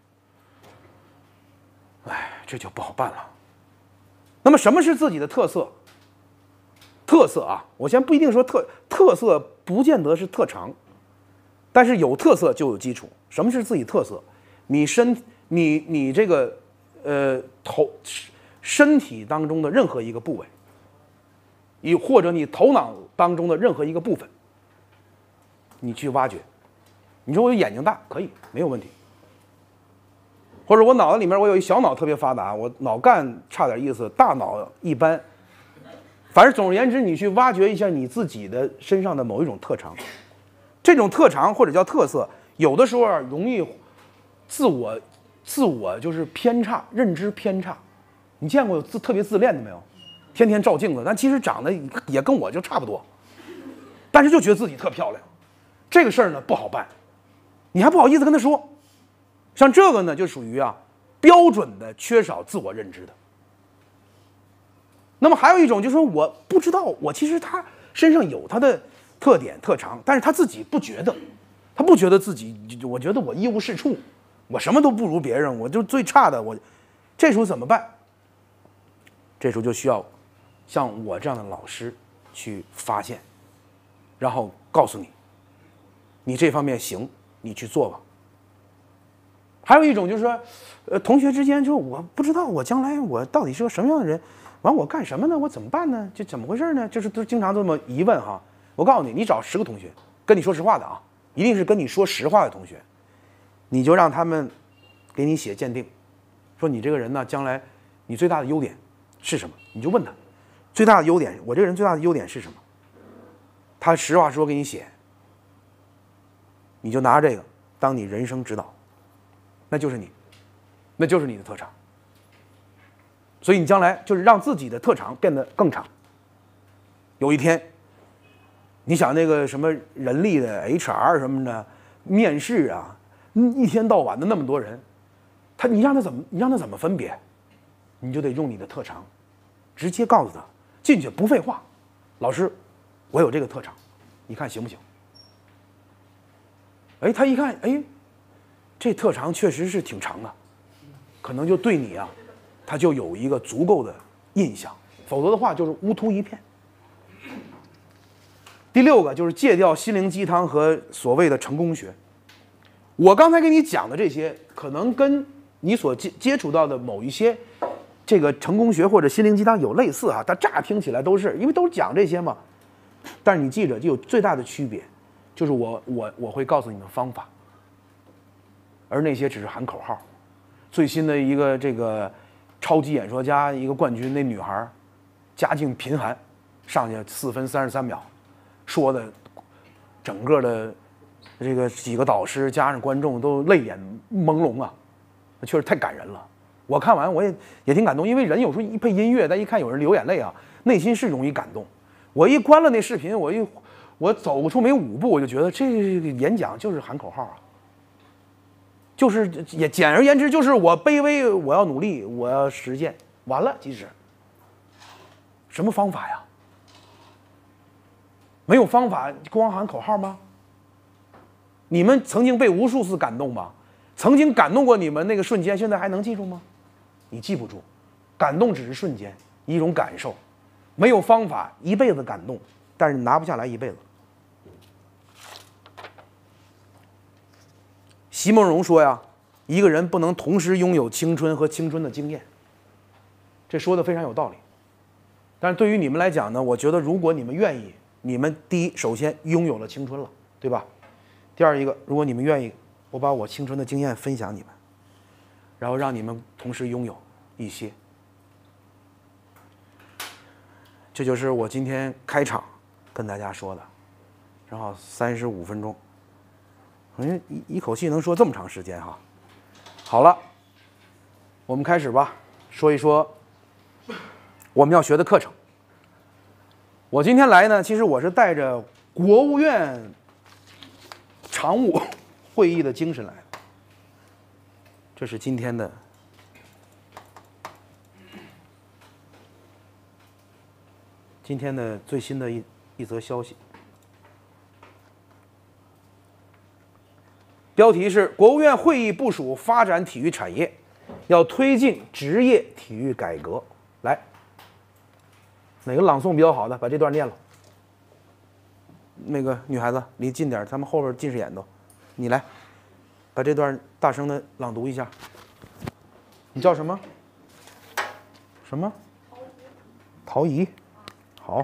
哎，这就不好办了。那么什么是自己的特色？特色啊，我先不一定说特特色，不见得是特长，但是有特色就有基础。什么是自己特色？你身你你这个呃头身体当中的任何一个部位，你或者你头脑当中的任何一个部分，你去挖掘。你说我眼睛大可以，没有问题。或者我脑子里面我有一小脑特别发达，我脑干差点意思，大脑一般。反正总而言之，你去挖掘一下你自己的身上的某一种特长，这种特长或者叫特色，有的时候啊容易自我自我就是偏差，认知偏差。你见过有自特别自恋的没有？天天照镜子，但其实长得也跟我就差不多，但是就觉得自己特漂亮。这个事儿呢不好办，你还不好意思跟他说。像这个呢，就属于啊标准的缺少自我认知的。那么还有一种就是说，我不知道，我其实他身上有他的特点特长，但是他自己不觉得，他不觉得自己，我觉得我一无是处，我什么都不如别人，我就最差的，我这时候怎么办？这时候就需要像我这样的老师去发现，然后告诉你，你这方面行，你去做吧。还有一种就是说，呃，同学之间就我不知道我将来我到底是个什么样的人，完我干什么呢？我怎么办呢？这怎么回事呢？就是都经常这么疑问哈。我告诉你，你找十个同学跟你说实话的啊，一定是跟你说实话的同学，你就让他们给你写鉴定，说你这个人呢，将来你最大的优点是什么？你就问他，最大的优点，我这个人最大的优点是什么？他实话实说给你写，你就拿着这个当你人生指导。那就是你，那就是你的特长。所以你将来就是让自己的特长变得更长。有一天，你想那个什么人力的 H R 什么的面试啊，一天到晚的那么多人，他你让他怎么你让他怎么分别？你就得用你的特长，直接告诉他进去不废话，老师，我有这个特长，你看行不行？哎，他一看，哎。这特长确实是挺长的，可能就对你啊，他就有一个足够的印象，否则的话就是乌秃一片。第六个就是戒掉心灵鸡汤和所谓的成功学。我刚才给你讲的这些，可能跟你所接接触到的某一些这个成功学或者心灵鸡汤有类似啊，它乍听起来都是因为都是讲这些嘛，但是你记着，就有最大的区别，就是我我我会告诉你们方法。而那些只是喊口号。最新的一个这个超级演说家，一个冠军，那女孩家境贫寒，上去四分三十三秒，说的整个的这个几个导师加上观众都泪眼朦胧啊，确实太感人了。我看完我也也挺感动，因为人有时候一配音乐，但一看有人流眼泪啊，内心是容易感动。我一关了那视频，我一我走出没五步，我就觉得这个演讲就是喊口号啊。就是也简而言之，就是我卑微，我要努力，我要实践，完了，其实什么方法呀？没有方法，光喊口号吗？你们曾经被无数次感动吗？曾经感动过你们那个瞬间，现在还能记住吗？你记不住，感动只是瞬间，一种感受，没有方法，一辈子感动，但是拿不下来一辈子。席梦荣说呀，一个人不能同时拥有青春和青春的经验，这说的非常有道理。但是对于你们来讲呢，我觉得如果你们愿意，你们第一首先拥有了青春了，对吧？第二一个，如果你们愿意，我把我青春的经验分享你们，然后让你们同时拥有一些。这就是我今天开场跟大家说的，正好三十五分钟。嗯，一一口气能说这么长时间哈。好了，我们开始吧，说一说我们要学的课程。我今天来呢，其实我是带着国务院常务会议的精神来的。这是今天的今天的最新的一一则消息，标题是国务院会议部署发展体育产业，要推进职业体育改革。来，哪个朗诵比较好的，把这段念了。那个女孩子离近点，他们后边近视眼都，你来，把这段大声的朗读一下。你叫什么？什么？陶怡。好。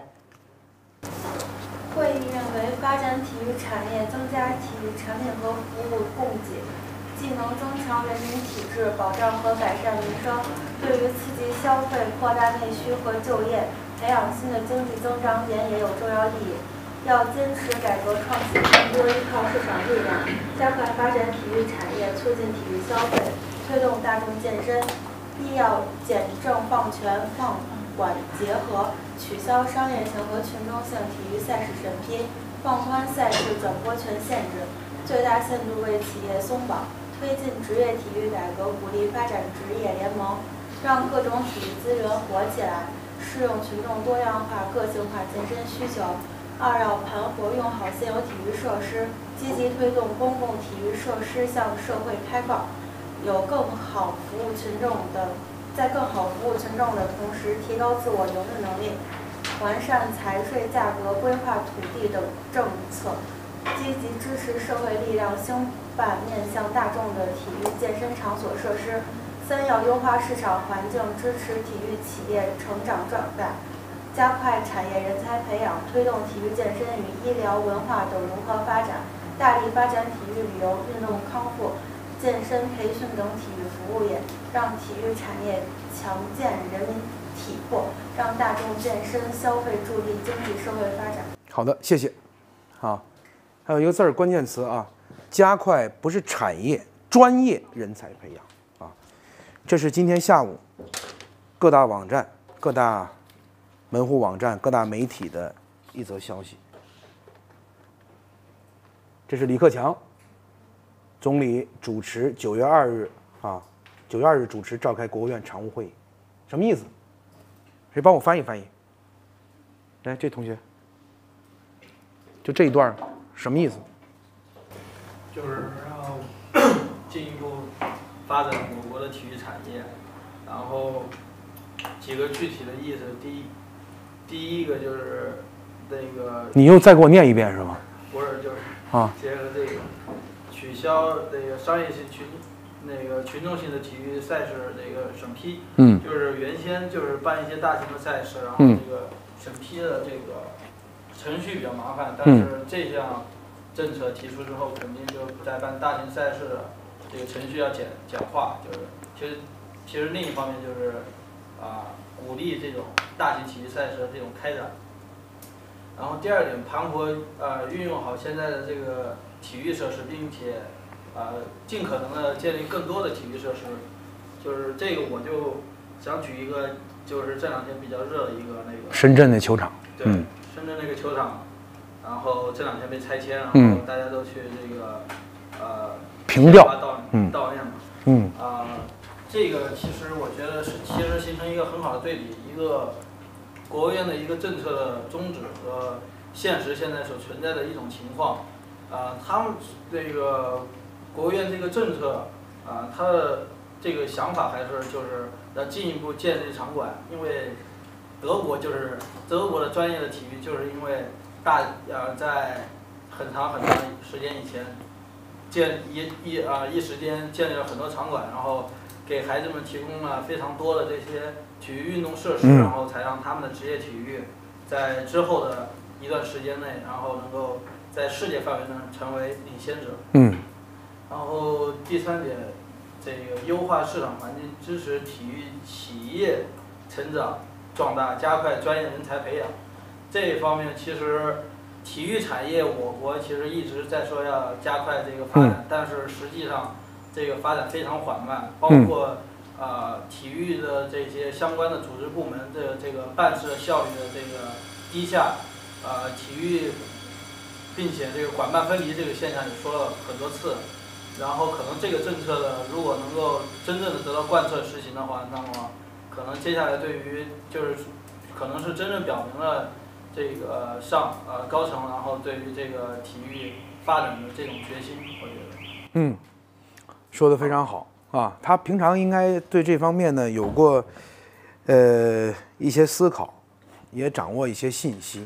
会议认为，发展体育产业，增加体育产品和服务供给，既能增强人民体质，保障和改善民生，对于刺激消费、扩大内需和就业、培养新的经济增长点也有重要意义。要坚持改革创新，更多依靠市场力量，加快发展体育产业，促进体育消费，推动大众健身。必要简政放权、放管结合，取消商业性和群众性体育赛事审批，放宽赛事转播权限制，最大限度为企业松绑，推进职业体育改革，鼓励发展职业联盟，让各种体育资源活起来，适用群众多样化、个性化健身需求。二要盘活用好现有体育设施，积极推动公共体育设施向社会开放，有更好服务群众的，在更好服务群众的同时，提高自我营运能力，完善财税价格规划土地等政策，积极支持社会力量兴办面向大众的体育健身场所设施。三要优化市场环境，支持体育企业成长壮大，加快产业人才培养，推动体育健身与医疗文化等融合发展，大力发展体育旅游、运动康复、健身培训等体育服务业，让体育产业强健人民体魄，让大众健身消费助力经济社会发展。 好的，谢谢。啊，还有一个字儿关键词啊，加快不是产业专业人才培养啊，这是今天下午各大网站、各大门户网站、各大媒体的一则消息。这是李克强总理主持九月二日啊，九月二日主持召开国务院常务会议，什么意思？谁帮我翻译翻译？来，这同学，就这一段什么意思？ 就是要进一步发展我国的体育产业，然后几个具体的意思，第一，第一个就是那个， 你又再给我念一遍是吗？ 不是，就是啊， 结合这个取消那个商业性群那个群众性的体育赛事这个审批， 嗯， 就是原先就是办一些大型的赛事，然后嗯这个审批的这个程序比较麻烦，但是这项政策提出之后，肯定就不再办大型赛事了，这个程序要简简化，就是其实其实另一方面就是啊、鼓励这种大型体育赛事的这种开展。然后第二点，盘活呃运用好现在的这个体育设施，并且呃尽可能的建立更多的体育设施。就是这个我就想举一个，就是这两天比较热的一个那个深圳的球场， 对， 嗯、 深圳那个球场，然后这两天被拆迁，然嗯后大家都去这个呃凭吊悼嗯悼念嘛， 嗯啊、呃，这个其实我觉得是其实形成一个很好的对比，一个国务院的一个政策的宗旨和现实现在所存在的一种情况，啊、呃，他们这个国务院这个政策，啊、呃，他的这个想法还是就是要进一步建立场馆，因为德国就是德国的专业的体育，就是因为大呃在很长很长时间以前建一一啊、呃、一时间建立了很多场馆，然后给孩子们提供了非常多的这些体育运动设施，然后才让他们的职业体育在之后的一段时间内，然后能够在世界范围上成为领先者。 嗯。 然后第三点，这个优化市场环境，支持体育企业成长壮大，加快专业人才培养。这一方面，其实体育产业我国其实一直在说要加快这个发展， 嗯、 但是实际上这个发展非常缓慢，包括、 呃体育的这些相关的组织部门的这个办事效率的这个低下，呃体育，并且这个管办分离这个现象也说了很多次，然后可能这个政策的如果能够真正的得到贯彻实行的话，那么可能接下来对于就是可能是真正表明了这个上呃高层，然后对于这个体育发展的这种决心，我觉得。 嗯，说的非常好啊，他平常应该对这方面呢有过呃一些思考，也掌握一些信息。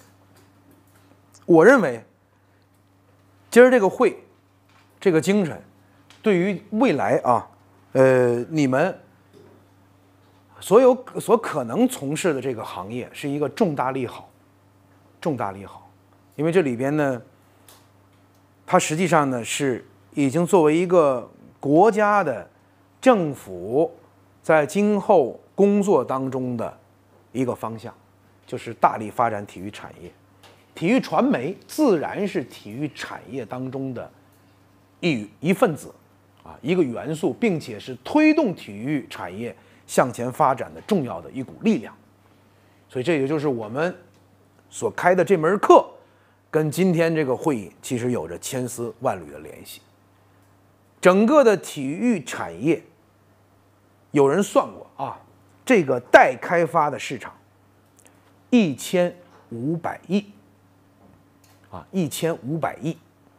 我认为今儿这个会，这个精神，对于未来啊，呃，你们所有所可能从事的这个行业是一个重大利好，重大利好，因为这里边呢，它实际上呢是已经作为一个国家的政府在今后工作当中的一个方向，就是大力发展体育产业。体育传媒自然是体育产业当中的一一份子啊，一个元素，并且是推动体育产业向前发展的重要的一股力量。所以这也就是我们所开的这门课，跟今天这个会议其实有着千丝万缕的联系。整个的体育产业，有人算过啊，这个待开发的市场一千五百亿。啊，一千五百亿，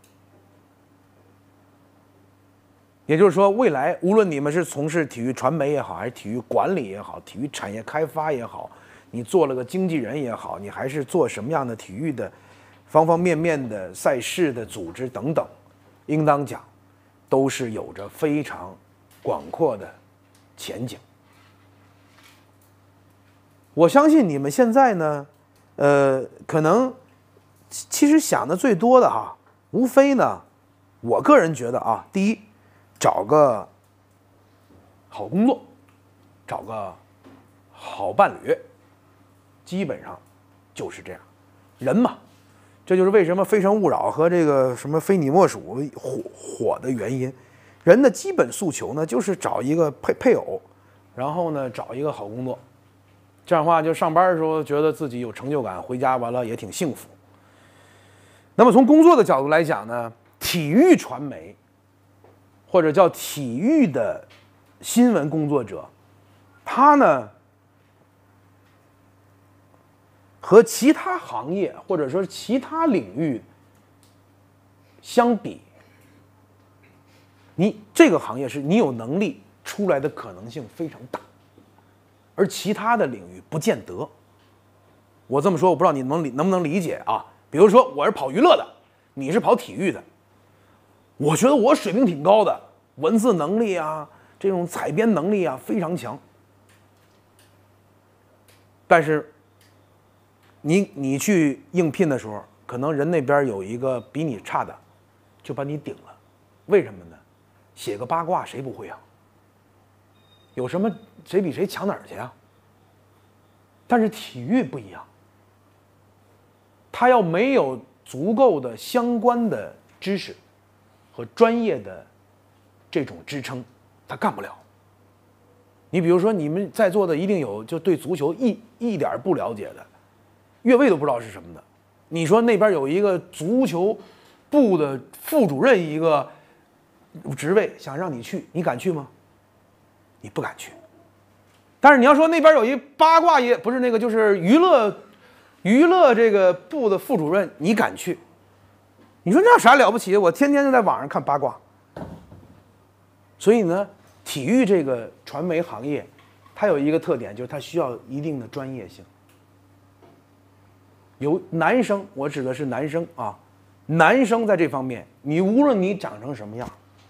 也就是说，未来无论你们是从事体育传媒也好，还是体育管理也好，体育产业开发也好，你做了个经纪人也好，你还是做什么样的体育的方方面面的赛事的组织等等，应当讲，都是有着非常广阔的前景。我相信你们现在呢，呃，可能。其实想的最多的哈，无非呢，我个人觉得啊，第一，找个好工作，找个好伴侣，基本上就是这样。人嘛，这就是为什么《非诚勿扰》和这个什么《非你莫属》火火的原因。人的基本诉求呢，就是找一个配配偶，然后呢，找一个好工作。这样的话，就上班的时候觉得自己有成就感，回家完了也挺幸福。那么从工作的角度来讲呢，体育传媒或者叫体育的新闻工作者，他呢和其他行业或者说其他领域相比，你这个行业是你有能力出来的可能性非常大，而其他的领域不见得。我这么说，我不知道你能能不能理解啊？比如说我是跑娱乐的，你是跑体育的，我觉得我水平挺高的，文字能力啊，这种采编能力啊非常强。但是你你去应聘的时候，可能人那边有一个比你差的，就把你顶了。为什么呢？写个八卦谁不会啊？有什么谁比谁强哪儿去啊？但是体育不一样。他要没有足够的相关的知识和专业的这种支撑，他干不了。你比如说，你们在座的一定有就对足球一一点不了解的，越位都不知道是什么的。你说那边有一个足球部的副主任一个职位，想让你去，你敢去吗？你不敢去。但是你要说那边有一八卦也不是那个，就是娱乐。娱乐这个部的副主任，你敢去？你说那有啥了不起？我天天就在网上看八卦。所以呢，体育这个传媒行业，它有一个特点，就是它需要一定的专业性。有男生，我指的是男生啊，男生在这方面，你无论你长成什么样，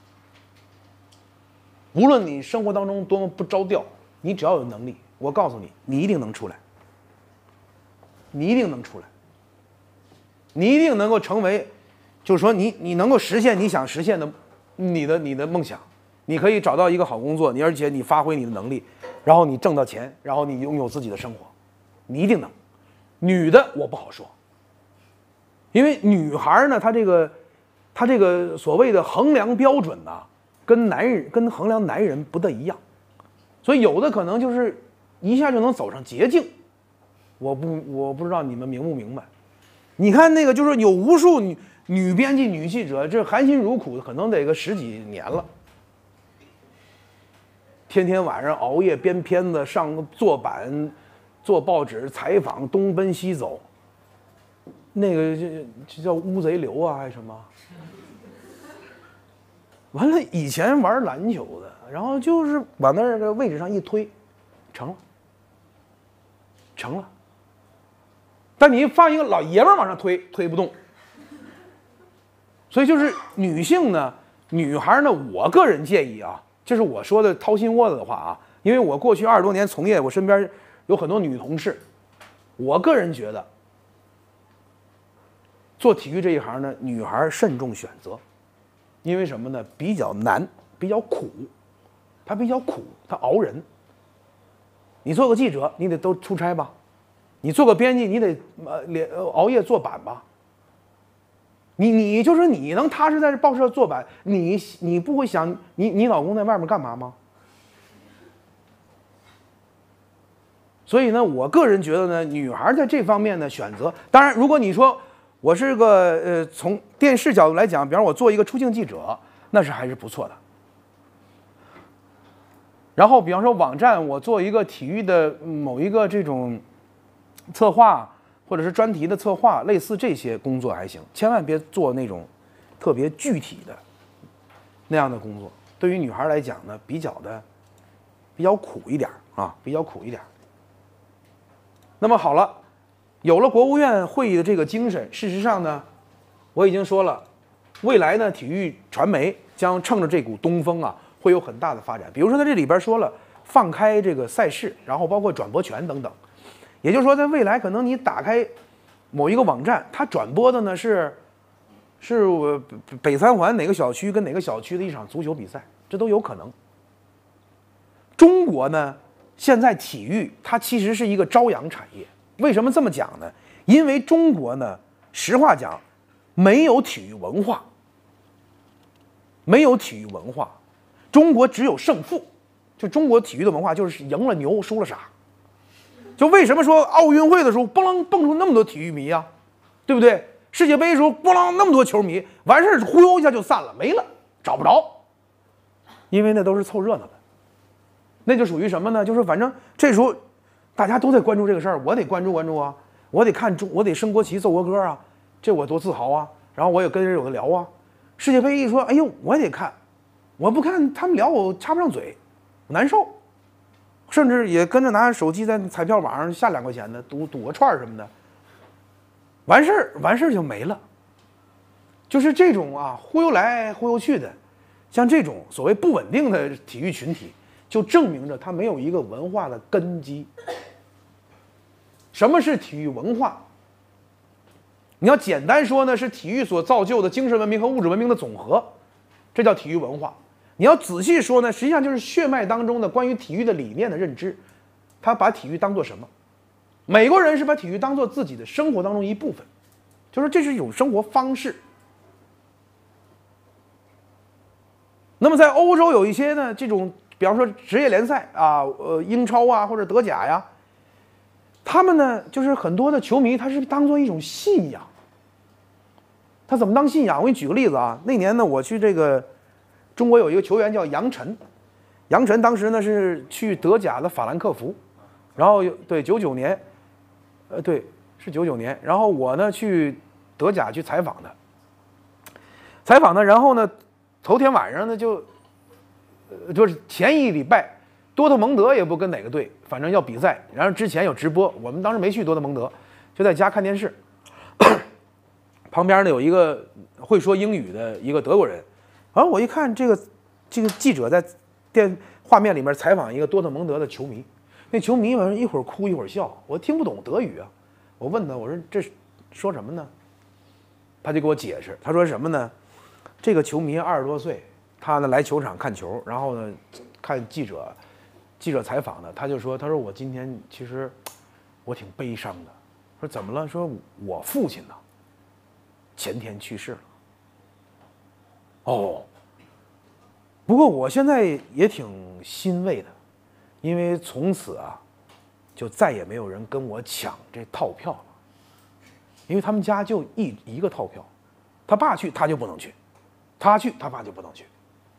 无论你生活当中多么不着调，你只要有能力，我告诉你，你一定能出来。你一定能出来，你一定能够成为，就是说你你能够实现你想实现的你的你的梦想，你可以找到一个好工作，你而且你发挥你的能力，然后你挣到钱，然后你拥有自己的生活，你一定能。女的我不好说，因为女孩呢，她这个她这个所谓的衡量标准呢、啊，跟男人跟衡量男人不大一样。 所以有的可能就是一下就能走上捷径。我不我不知道你们明不明白？你看那个就是有无数女女编辑、女记者，这含辛茹苦，可能得个十几年了，天天晚上熬夜编片子、上做版、做报纸、采访，东奔西走。那个这这叫乌贼流啊，还是什么？完了，以前玩篮球的，然后就是往那个位置上一推，成了，成了。但你放一个老爷们儿往上推，推不动。所以就是女性呢，女孩呢，我个人建议啊，这是我说的掏心窝子的话啊，因为我过去二十多年从业，我身边有很多女同事，我个人觉得，做体育这一行呢，女孩慎重选择，因为什么呢？比较难，比较苦，它比较苦，它熬人。你做个记者，你得都出差吧？你做个编辑，你得呃连熬夜做版吧？你你就是你能踏实在这报社做版，你你不会想你你老公在外面干嘛吗？所以呢，我个人觉得呢，女孩在这方面的选择，当然，如果你说我是个呃从电视角度来讲，比方我做一个出镜记者，那是还是不错的。然后，比方说网站，我做一个体育的某一个这种策划或者是专题的策划，类似这些工作还行，千万别做那种特别具体的那样的工作。对于女孩来讲呢，比较的比较苦一点啊，比较苦一点。那么好了，有了国务院会议的这个精神，事实上呢，我已经说了，未来呢，体育传媒将乘着这股东风啊，会有很大的发展。比如说，在这里边说了，放开这个赛事，然后包括转播权等等。也就是说，在未来可能你打开某一个网站，它转播的呢是是我北三环哪个小区跟哪个小区的一场足球比赛，这都有可能。中国呢，现在体育它其实是一个朝阳产业。为什么这么讲呢？因为中国呢，实话讲，没有体育文化，没有体育文化，中国只有胜负。就中国体育的文化就是赢了牛，输了傻。就为什么说奥运会的时候，嘣啷蹦出那么多体育迷啊，对不对？世界杯的时候，嘣啷那么多球迷，完事儿忽悠一下就散了，没了，找不着，因为那都是凑热闹的。那就属于什么呢？就是反正这时候大家都在关注这个事儿，我得关注关注啊，我得看中，我得升国旗、奏国歌啊，这我多自豪啊！然后我也跟人有的聊啊。世界杯一说，哎呦，我也得看，我不看他们聊我插不上嘴，我难受。甚至也跟着拿手机在彩票网上下两块钱的，赌赌个串什么的，完事儿完事儿就没了。就是这种啊忽悠来忽悠去的，像这种所谓不稳定的体育群体，就证明着它没有一个文化的根基。什么是体育文化？你要简单说呢，是体育所造就的精神文明和物质文明的总和，这叫体育文化。你要仔细说呢，实际上就是血脉当中的关于体育的理念的认知。他把体育当做什么？美国人是把体育当做自己的生活当中一部分，就是这是一种生活方式。那么在欧洲有一些呢，这种比方说职业联赛啊，呃，英超啊或者德甲呀，他们呢就是很多的球迷，他是当做一种信仰。他怎么当信仰？我给你举个例子啊，那年呢我去这个。中国有一个球员叫杨晨，杨晨当时呢是去德甲的法兰克福，然后对九九年，呃对是九九年，然后我呢去德甲去采访他，采访他，然后呢头天晚上呢就，呃就是前一礼拜，多特蒙德也不跟哪个队，反正要比赛，然后之前有直播，我们当时没去多特蒙德，就在家看电视，旁边呢有一个会说英语的一个德国人。然后我一看这个，这个记者在电画面里面采访一个多特蒙德的球迷，那球迷完一会儿哭一会儿笑，我听不懂德语啊。我问他，我说这说什么呢？他就给我解释，他说什么呢？这个球迷二十多岁，他呢来球场看球，然后呢看记者记者采访呢，他就说，他说我今天其实我挺悲伤的。说怎么了？说我父亲呢前天去世了。哦，不过我现在也挺欣慰的， 因为从此啊，就再也没有人跟我抢这套票了，因为他们家就一一个套票，他爸去他就不能去，他去他爸就不能去。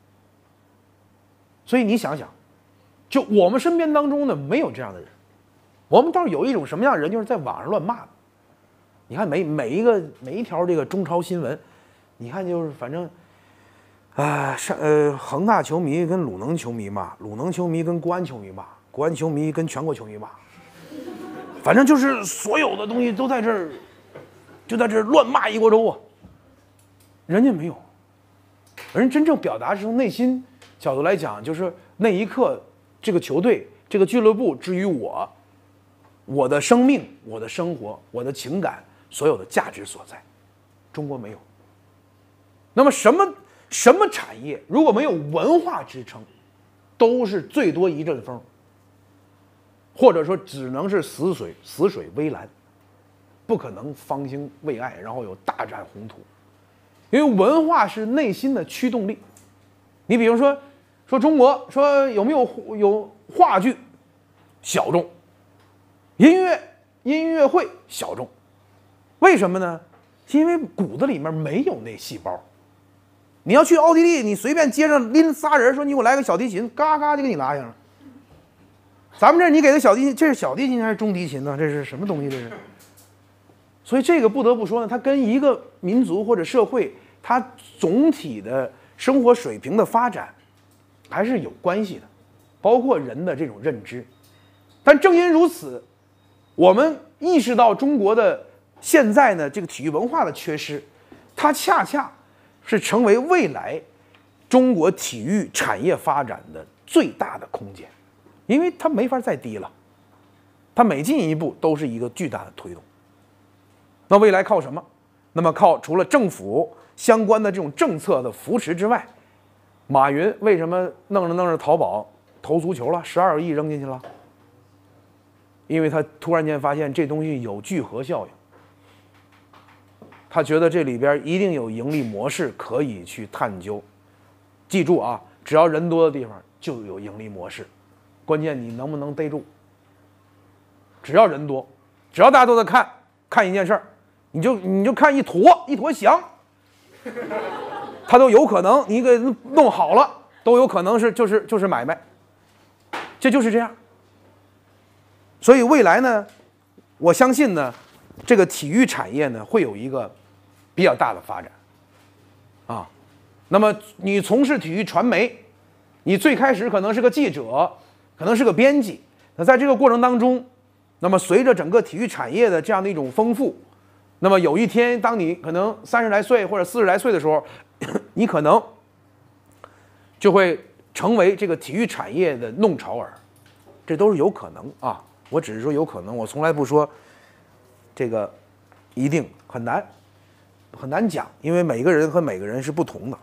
所以你想想，就我们身边当中呢，没有这样的人。我们倒是有一种什么样的人，就是在网上乱骂的。你看每每一个每一条这个中超新闻，你看就是反正，啊、呃、上呃恒大球迷跟鲁能球迷骂，鲁能球迷跟国安球迷骂，国安球迷跟全国球迷骂，反正就是所有的东西都在这儿，就在这儿乱骂一锅粥啊。人家没有，人真正表达是从内心角度来讲，就是那一刻这个球队这个俱乐部至于我。我的生命，我的生活，我的情感，所有的价值所在，中国没有。那么什么什么产业如果没有文化支撑，都是最多一阵风，或者说只能是死水死水微澜，不可能方兴未艾，然后有大展宏图。因为文化是内心的驱动力。你比如说，说中国说有没有有话剧，小众。音乐音乐会小众，为什么呢？是因为骨子里面没有那细胞。你要去奥地利，你随便街上拎仨人说你给我来个小提琴，嘎嘎就给你拉下了。咱们这你给的小提琴，这是小提琴还是中提琴呢？这是什么东西？这是。所以这个不得不说呢，它跟一个民族或者社会它总体的生活水平的发展还是有关系的，包括人的这种认知。但正因如此。我们意识到中国的现在呢，这个体育文化的缺失，它恰恰是成为未来中国体育产业发展的最大的空间，因为它没法再低了，它每进一步都是一个巨大的推动。那未来靠什么？那么靠除了政府相关的这种政策的扶持之外，马云为什么弄着弄着淘宝投足球了，十二个亿扔进去了？因为他突然间发现这东西有聚合效应，他觉得这里边一定有盈利模式可以去探究。记住啊，只要人多的地方就有盈利模式，关键你能不能逮住。只要人多，只要大家都在看看一件事儿，你就你就看一坨一坨翔，他都有可能你给弄好了，都有可能是就是就是买卖，这就是这样。所以未来呢，我相信呢，这个体育产业呢会有一个比较大的发展，啊，那么你从事体育传媒，你最开始可能是个记者，可能是个编辑，那在这个过程当中，那么随着整个体育产业的这样的一种丰富，那么有一天当你可能三十来岁或者四十来岁的时候，你可能就会成为这个体育产业的弄潮儿，这都是有可能啊。我只是说有可能，我从来不说这个一定很难很难讲，因为每个人和每个人是不同的。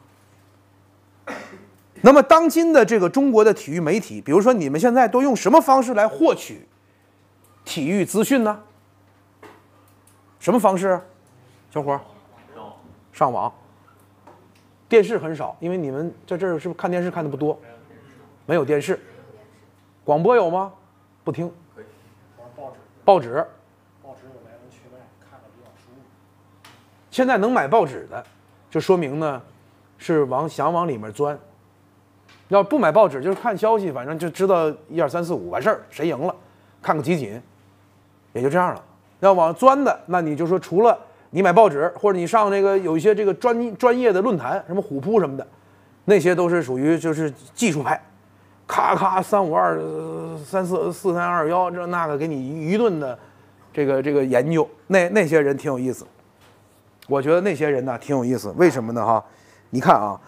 那么当今的这个中国的体育媒体，比如说你们现在都用什么方式来获取体育资讯呢？什么方式？小伙儿，上网。电视很少，因为你们在这儿是不是看电视看的不多？没有电视。广播有吗？不听。报纸， 报纸有来龙去脉，看的比较舒服。 现在能买报纸的，就说明呢，是往想往里面钻。要不买报纸，就是看消息，反正就知道一二三四五完事儿，谁赢了，看个集锦，也就这样了。要往钻的，那你就说除了你买报纸，或者你上那个有一些这个专专业的论坛，什么虎扑什么的，那些都是属于就是技术派。咔咔三五二三四四三二幺这那个给你一顿的这个这个研究，那那些人挺有意思，我觉得那些人呢挺有意思，为什么呢哈？你看啊，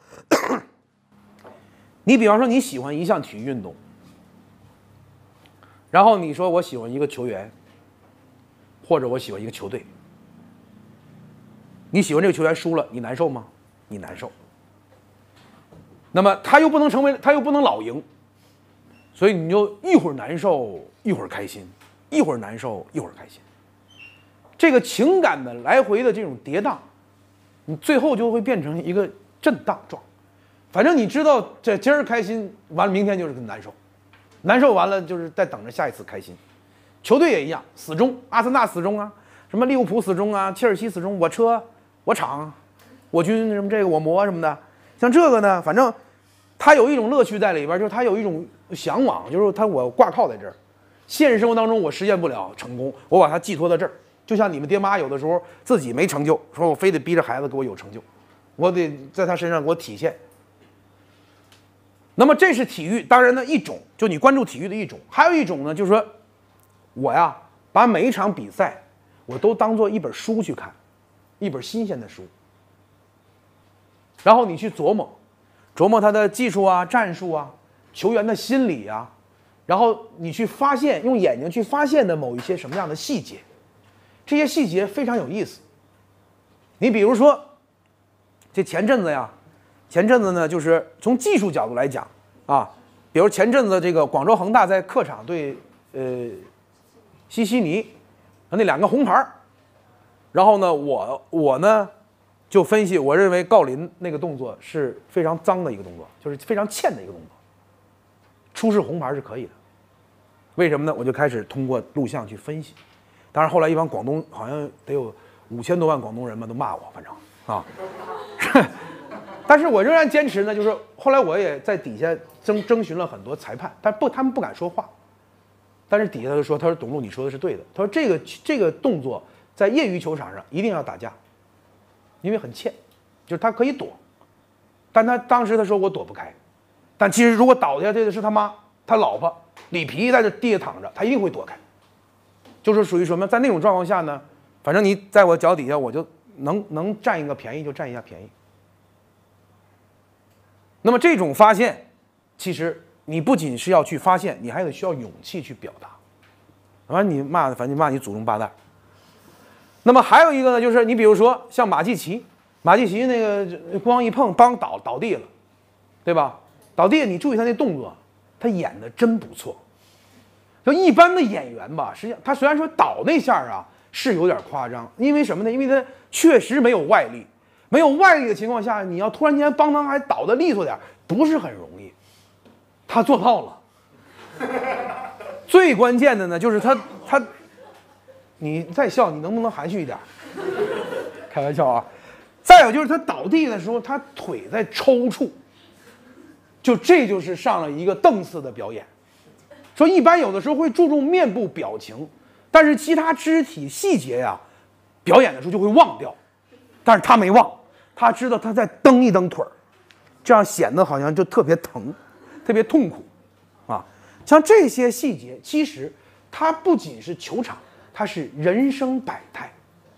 你比方说你喜欢一项体育运动，然后你说我喜欢一个球员，或者我喜欢一个球队，你喜欢这个球员输了，你难受吗？你难受。那么他又不能成为，他又不能老赢。所以你就一会儿难受，一会儿开心，一会儿难受，一会儿开心。这个情感的来回的这种跌宕，你最后就会变成一个震荡状。反正你知道这今儿开心，完了明天就是很难受。 难受完了就是在等着下一次开心。球队也一样，死忠，阿森纳死忠啊，什么利物浦死忠啊，切尔西死忠，我车我厂我军什么这个我魔什么的，像这个呢，反正他有一种乐趣在里边，就是他有一种向往，就是他我挂靠在这儿，现实生活当中我实现不了成功，我把它寄托在这儿。就像你们爹妈有的时候自己没成就，说我非得逼着孩子给我有成就，我得在他身上给我体现。那么这是体育当然的一种，就你关注体育的一种。还有一种呢，就是说我呀把每一场比赛我都当做一本书去看，一本新鲜的书，然后你去琢磨琢磨他的技术啊、战术啊、球员的心理啊，然后你去发现，用眼睛去发现的某一些什么样的细节，这些细节非常有意思。你比如说这前阵子呀前阵子呢就是从技术角度来讲啊，比如前阵子这个广州恒大在客场对呃西悉尼那两个红牌，然后呢我我呢就分析，我认为郜林那个动作是非常脏的一个动作，就是非常欠的一个动作，出示红牌是可以的。为什么呢？我就开始通过录像去分析。当然后来一帮广东好像得有五千多万广东人嘛都骂我，反正啊，但是我仍然坚持呢，就是后来我也在底下征征询了很多裁判，但不他们不敢说话，但是底下他就说，他说董路你说的是对的，他说这个这个动作在业余球场上一定要打架，因为很欠，就是他可以躲，但他当时他说我躲不开，但其实如果倒下去的是他妈他老婆里皮在这地下躺着，他一定会躲开。就是属于什么，在那种状况下呢，反正你在我脚底下，我就能能占一个便宜就占一下便宜。那么这种发现，其实你不仅是要去发现，你还得需要勇气去表达。反正你骂，反正你骂你祖宗八代。那么还有一个呢，就是你比如说像马季奇，马季奇那个光一碰，梆倒倒地了，对吧？倒地，你注意他那动作，他演的真不错。就一般的演员吧，实际上他虽然说倒那下啊是有点夸张，因为什么呢？因为他确实没有外力，没有外力的情况下，你要突然间帮他还倒得利索点，不是很容易。他做到了。最关键的呢，就是他他，你再笑，你能不能含蓄一点？开玩笑啊。再有就是他倒地的时候，他腿在抽搐，就这就是上了一个档次的表演。说一般有的时候会注重面部表情，但是其他肢体细节呀，表演的时候就会忘掉。但是他没忘，他知道他在蹬一蹬腿儿，这样显得好像就特别疼，特别痛苦，啊，像这些细节，其实它不仅是球场，它是人生百态。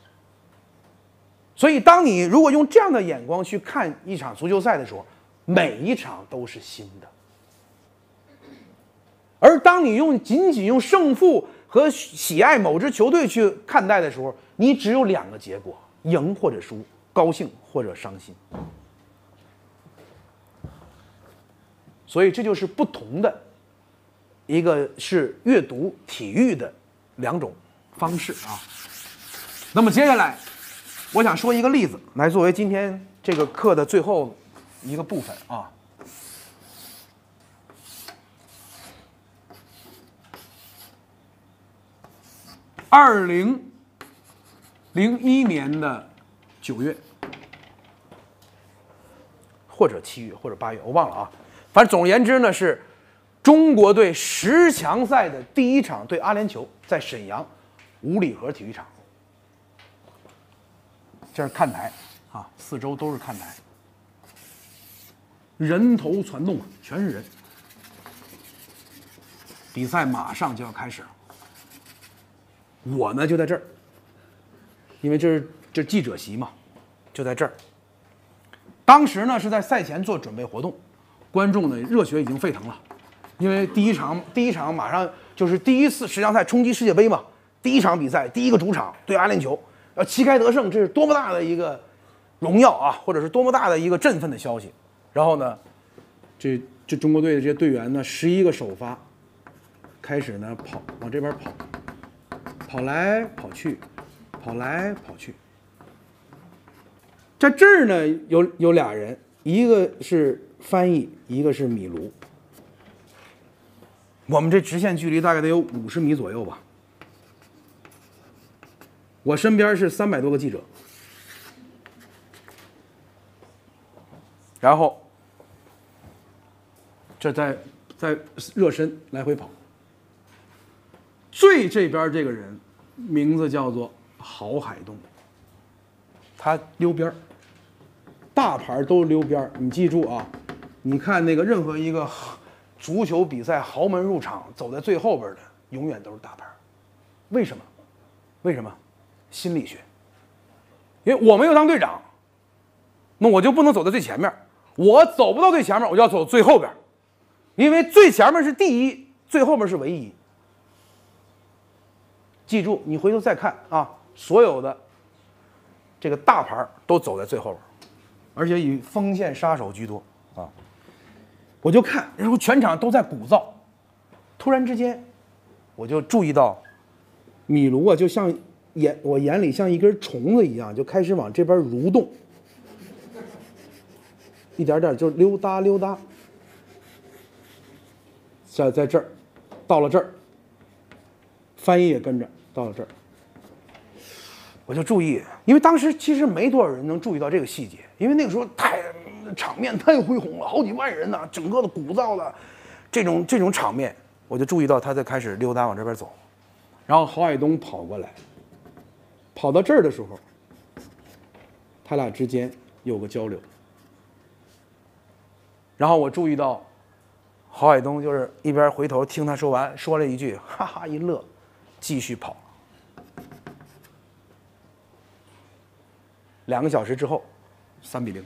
所以，当你如果用这样的眼光去看一场足球赛的时候，每一场都是新的。而当你用仅仅用胜负和喜爱某支球队去看待的时候，你只有两个结果：赢或者输，高兴或者伤心。所以这就是不同的，一个是阅读体育的两种方式啊。那么接下来，我想说一个例子，来作为今天这个课的最后一个部分啊。二零零一年的九月，或者七月，或者八月，我忘了啊。反正总而言之呢，是中国队十强赛的第一场对阿联酋，在沈阳五里河体育场。这是看台啊，四周都是看台，人头攒动，全是人。比赛马上就要开始了。我呢就在这儿，因为这是这记者席嘛，就在这儿。当时呢是在赛前做准备活动，观众呢热血已经沸腾了，因为第一场第一场马上就是第一次十强赛冲击世界杯嘛，第一场比赛第一个主场对阿联酋，要旗开得胜，这是多么大的一个荣耀啊，或者是多么大的一个振奋的消息。然后呢，这这中国队的这些队员呢，十一个首发，开始呢跑往这边跑。跑来跑去，跑来跑去。在这儿呢，有有俩人，一个是翻译，一个是米卢。 我们这直线距离大概得有五十米左右吧。我身边是三百多个记者，然后这在在热身来回跑。最这边这个人名字叫做郝海东，他溜边儿，大牌都溜边儿。你记住啊，你看那个任何一个足球比赛豪门入场走在最后边的，永远都是大牌。为什么？为什么？心理学。因为我没有当队长，那我就不能走在最前面。我走不到最前面，我就要走最后边，因为最前面是第一，最后面是唯一。记住，你回头再看啊，所有的这个大牌都走在最后边，而且以锋线杀手居多啊。我就看，然后全场都在鼓噪，突然之间，我就注意到，米卢啊，就像眼我眼里像一根虫子一样，就开始往这边蠕动，一点点就溜达溜达，在在这儿，到了这儿，翻译也跟着到了这儿，我就注意，因为当时其实没多少人能注意到这个细节，因为那个时候太场面太恢宏了，好几万人呐，整个的鼓噪的这种这种场面，我就注意到他在开始溜达往这边走，然后郝海东跑过来，跑到这儿的时候，他俩之间有个交流，然后我注意到郝海东就是一边回头听他说完，说了一句哈哈一乐，继续跑。两个小时之后，三比零。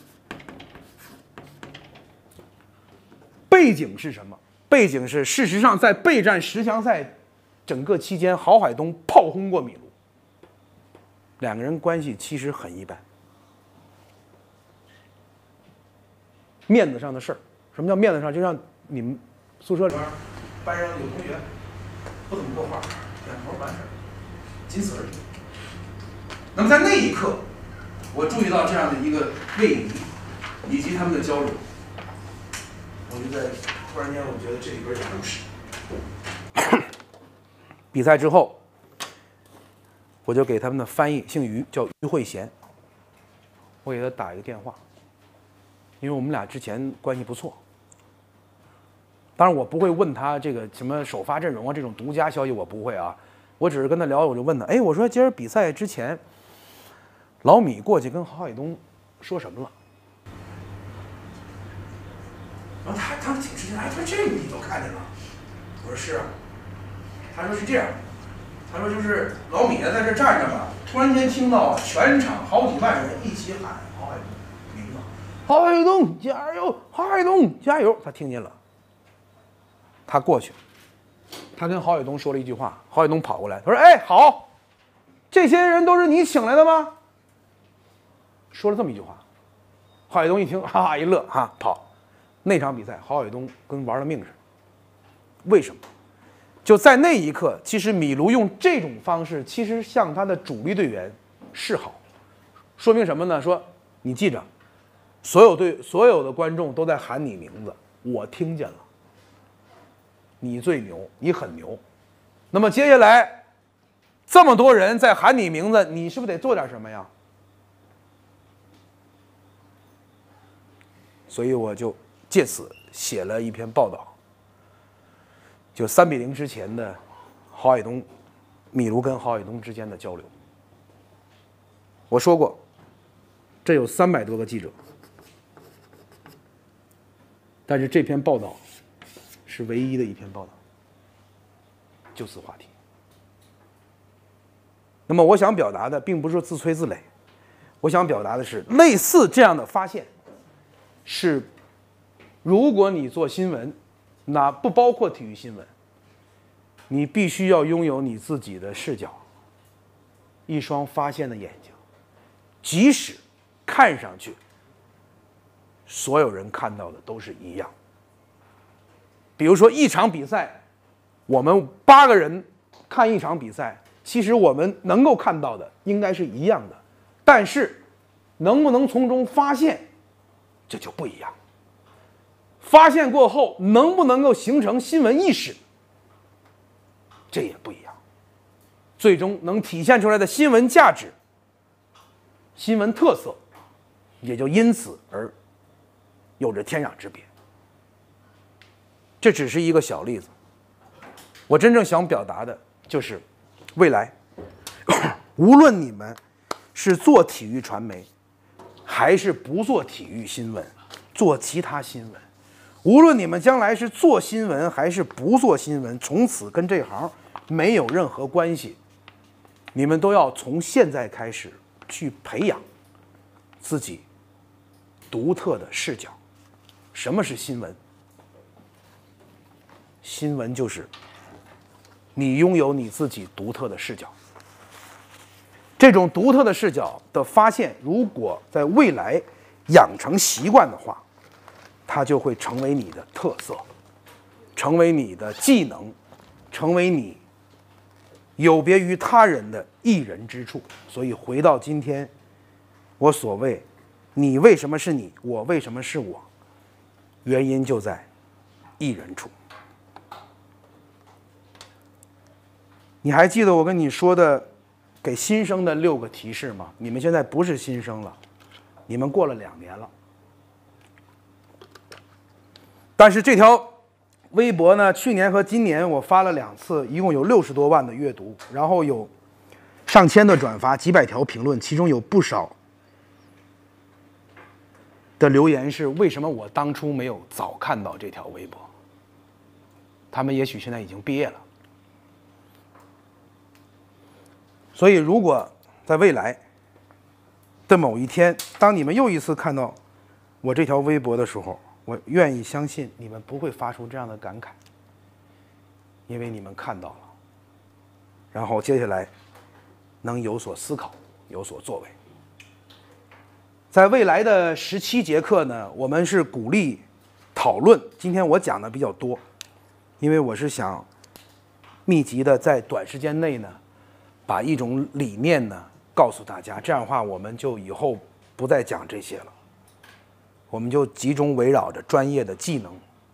背景是什么？背景是，事实上在备战十强赛整个期间，郝海东炮轰过米卢，两个人关系其实很一般。面子上的事儿，什么叫面子上？就像你们宿舍里边，班上有同学不怎么过话，点头完事儿，仅此而已。那么在那一刻，我注意到这样的一个位移，以及他们的交流，我就在突然间，我觉得这里边有故事。比赛之后，我就给他们的翻译，姓于，叫于慧贤，我给他打一个电话，因为我们俩之前关系不错。当然，我不会问他这个什么首发阵容啊，这种独家消息我不会啊。我只是跟他聊，我就问他，哎，我说今儿比赛之前，老米过去跟郝海东说什么了？然后他当时挺吃惊，哎，他说这你都看见了？我说是啊。他说是这样，他说就是老米在这站着吧，突然间听到全场好几万人一起喊郝海东名字，郝海东加油，郝海东加油，他听见了。他过去，他跟郝海东说了一句话，郝海东跑过来，他说：“哎，好，这些人都是你请来的吗？”说了这么一句话，郝海东一听，哈哈一乐，哈跑。那场比赛，郝海东跟玩了命似的。为什么？就在那一刻，其实米卢用这种方式，其实向他的主力队员示好，说明什么呢？说你记着，所有队所有的观众都在喊你名字，我听见了。你最牛，你很牛。那么接下来，这么多人在喊你名字，你是不是得做点什么呀？所以我就借此写了一篇报道，就三比零之前的郝海东、米卢跟郝海东之间的交流。我说过，这有三百多个记者，但是这篇报道是唯一的一篇报道，就此话题。那么我想表达的并不是说自吹自擂，我想表达的是类似这样的发现是，如果你做新闻，那不包括体育新闻，你必须要拥有你自己的视角，一双发现的眼睛，即使看上去所有人看到的都是一样。比如说一场比赛，我们八个人看一场比赛，其实我们能够看到的应该是一样的，但是能不能从中发现，这就不一样。 发现过后能不能够形成新闻意识，这也不一样。最终能体现出来的新闻价值、新闻特色，也就因此而有着天壤之别。这只是一个小例子，我真正想表达的就是，未来，无论你们是做体育传媒，还是不做体育新闻，做其他新闻，无论你们将来是做新闻还是不做新闻，从此跟这行没有任何关系，你们都要从现在开始去培养自己独特的视角。什么是新闻？新闻就是你拥有你自己独特的视角。这种独特的视角的发现，如果在未来养成习惯的话，它就会成为你的特色，成为你的技能，成为你有别于他人的一人之处。所以回到今天，我所谓你为什么是你，我为什么是我，原因就在一人处。你还记得我跟你说的给新生的六个提示吗？你们现在不是新生了，你们过了两年了。但是这条微博呢，去年和今年我发了两次，一共有六十多万的阅读，然后有上千的转发，几百条评论，其中有不少的留言是：为什么我当初没有早看到这条微博？他们也许现在已经毕业了。所以，如果在未来的某一天，当你们又一次看到我这条微博的时候，我愿意相信你们不会发出这样的感慨，因为你们看到了，然后接下来能有所思考，有所作为。在未来的十七节课呢，我们是鼓励讨论。今天我讲的比较多，因为我是想密集的在短时间内呢，把一种理念呢告诉大家，这样的话我们就以后不再讲这些了，我们就集中围绕着专业的技能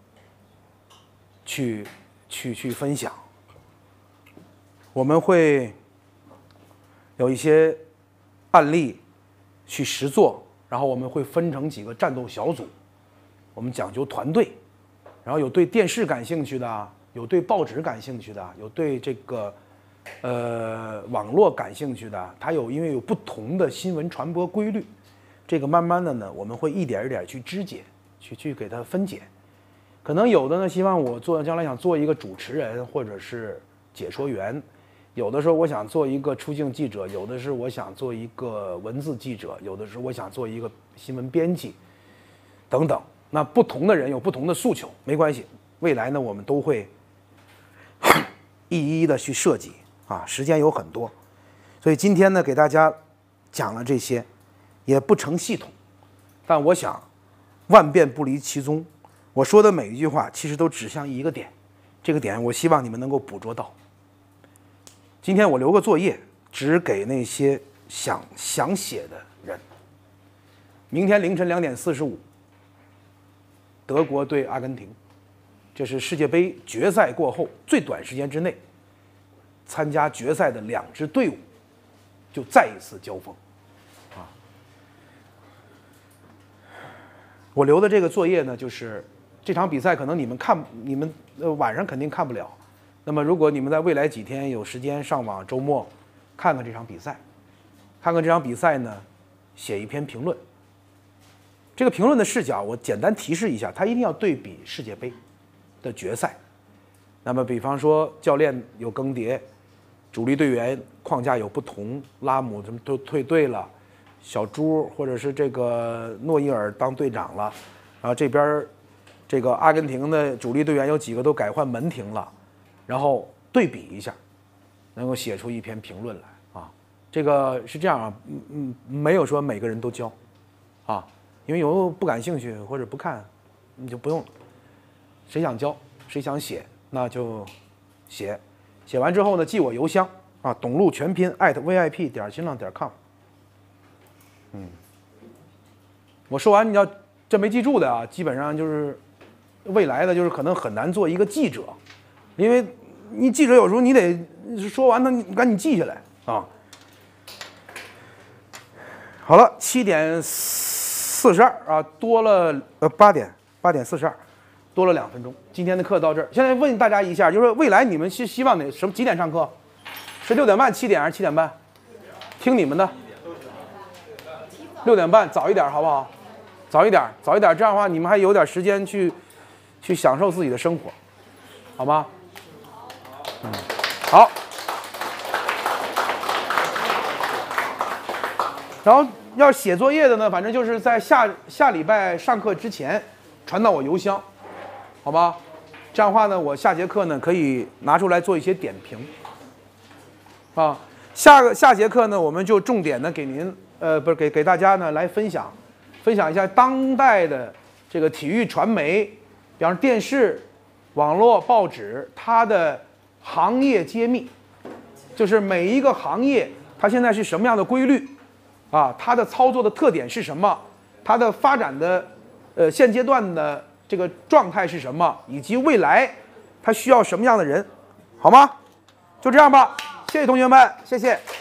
去去去分享。我们会有一些案例去实做，然后我们会分成几个战斗小组，我们讲究团队，然后有对电视感兴趣的，有对报纸感兴趣的，有对这个呃网络感兴趣的，它有因为有不同的新闻传播规律，这个慢慢的呢，我们会一点一点去肢解，去去给它分解。可能有的呢，希望我做将来想做一个主持人或者是解说员，有的时候我想做一个出境记者，有的是我想做一个文字记者，有的是我想做一个新闻编辑，等等。那不同的人有不同的诉求，没关系。未来呢，我们都会一一的去设计啊，时间有很多，所以今天呢，给大家讲了这些，也不成系统，但我想万变不离其宗。我说的每一句话其实都指向一个点，这个点我希望你们能够捕捉到。今天我留个作业，只给那些想想写的人。明天凌晨两点四十五，德国对阿根廷，这是世界杯决赛过后最短时间之内参加决赛的两支队伍就再一次交锋。啊，我留的这个作业呢，就是这场比赛可能你们看，你们呃晚上肯定看不了。那么如果你们在未来几天有时间上网，周末看看这场比赛，看看这场比赛呢，写一篇评论。这个评论的视角，我简单提示一下，它一定要对比世界杯的决赛。那么，比方说教练有更迭，主力队员框架有不同，拉姆什么都退队了，小朱或者是这个诺伊尔当队长了，然后这边这个阿根廷的主力队员有几个都改换门庭了，然后对比一下，能够写出一篇评论来啊。这个是这样啊，嗯嗯，没有说每个人都教，啊。因为有不感兴趣或者不看，你就不用了。谁想教，谁想写，那就写。写完之后呢，寄我邮箱啊，董路全拼 at v i p 点新浪点 com。嗯，我说完你要这没记住的啊，基本上就是未来呢，就是可能很难做一个记者，因为你记者有时候你得说完他，你赶紧记下来啊。好了，七点四十二啊，多了呃八点八点四十二，多了两分钟。今天的课到这儿。现在问大家一下，就是未来你们是希望哪什么几点上课？是六点半、七点还是七点半？听你们的。六点半早一点好不好？早一点，早一点，这样的话你们还有点时间去去享受自己的生活，好吗？嗯，好。然后要写作业的呢，反正就是在下下礼拜上课之前传到我邮箱，好吧？这样的话呢，我下节课呢可以拿出来做一些点评。啊，下个下节课呢，我们就重点的给您，呃，不是给给大家呢来分享，分享一下当代的这个体育传媒，比方说电视、网络、报纸，它的行业揭秘，就是每一个行业它现在是什么样的规律，啊，它的操作的特点是什么，它的发展的，呃，现阶段的这个状态是什么，以及未来它需要什么样的人，好吗？就这样吧。谢谢同学们，谢谢。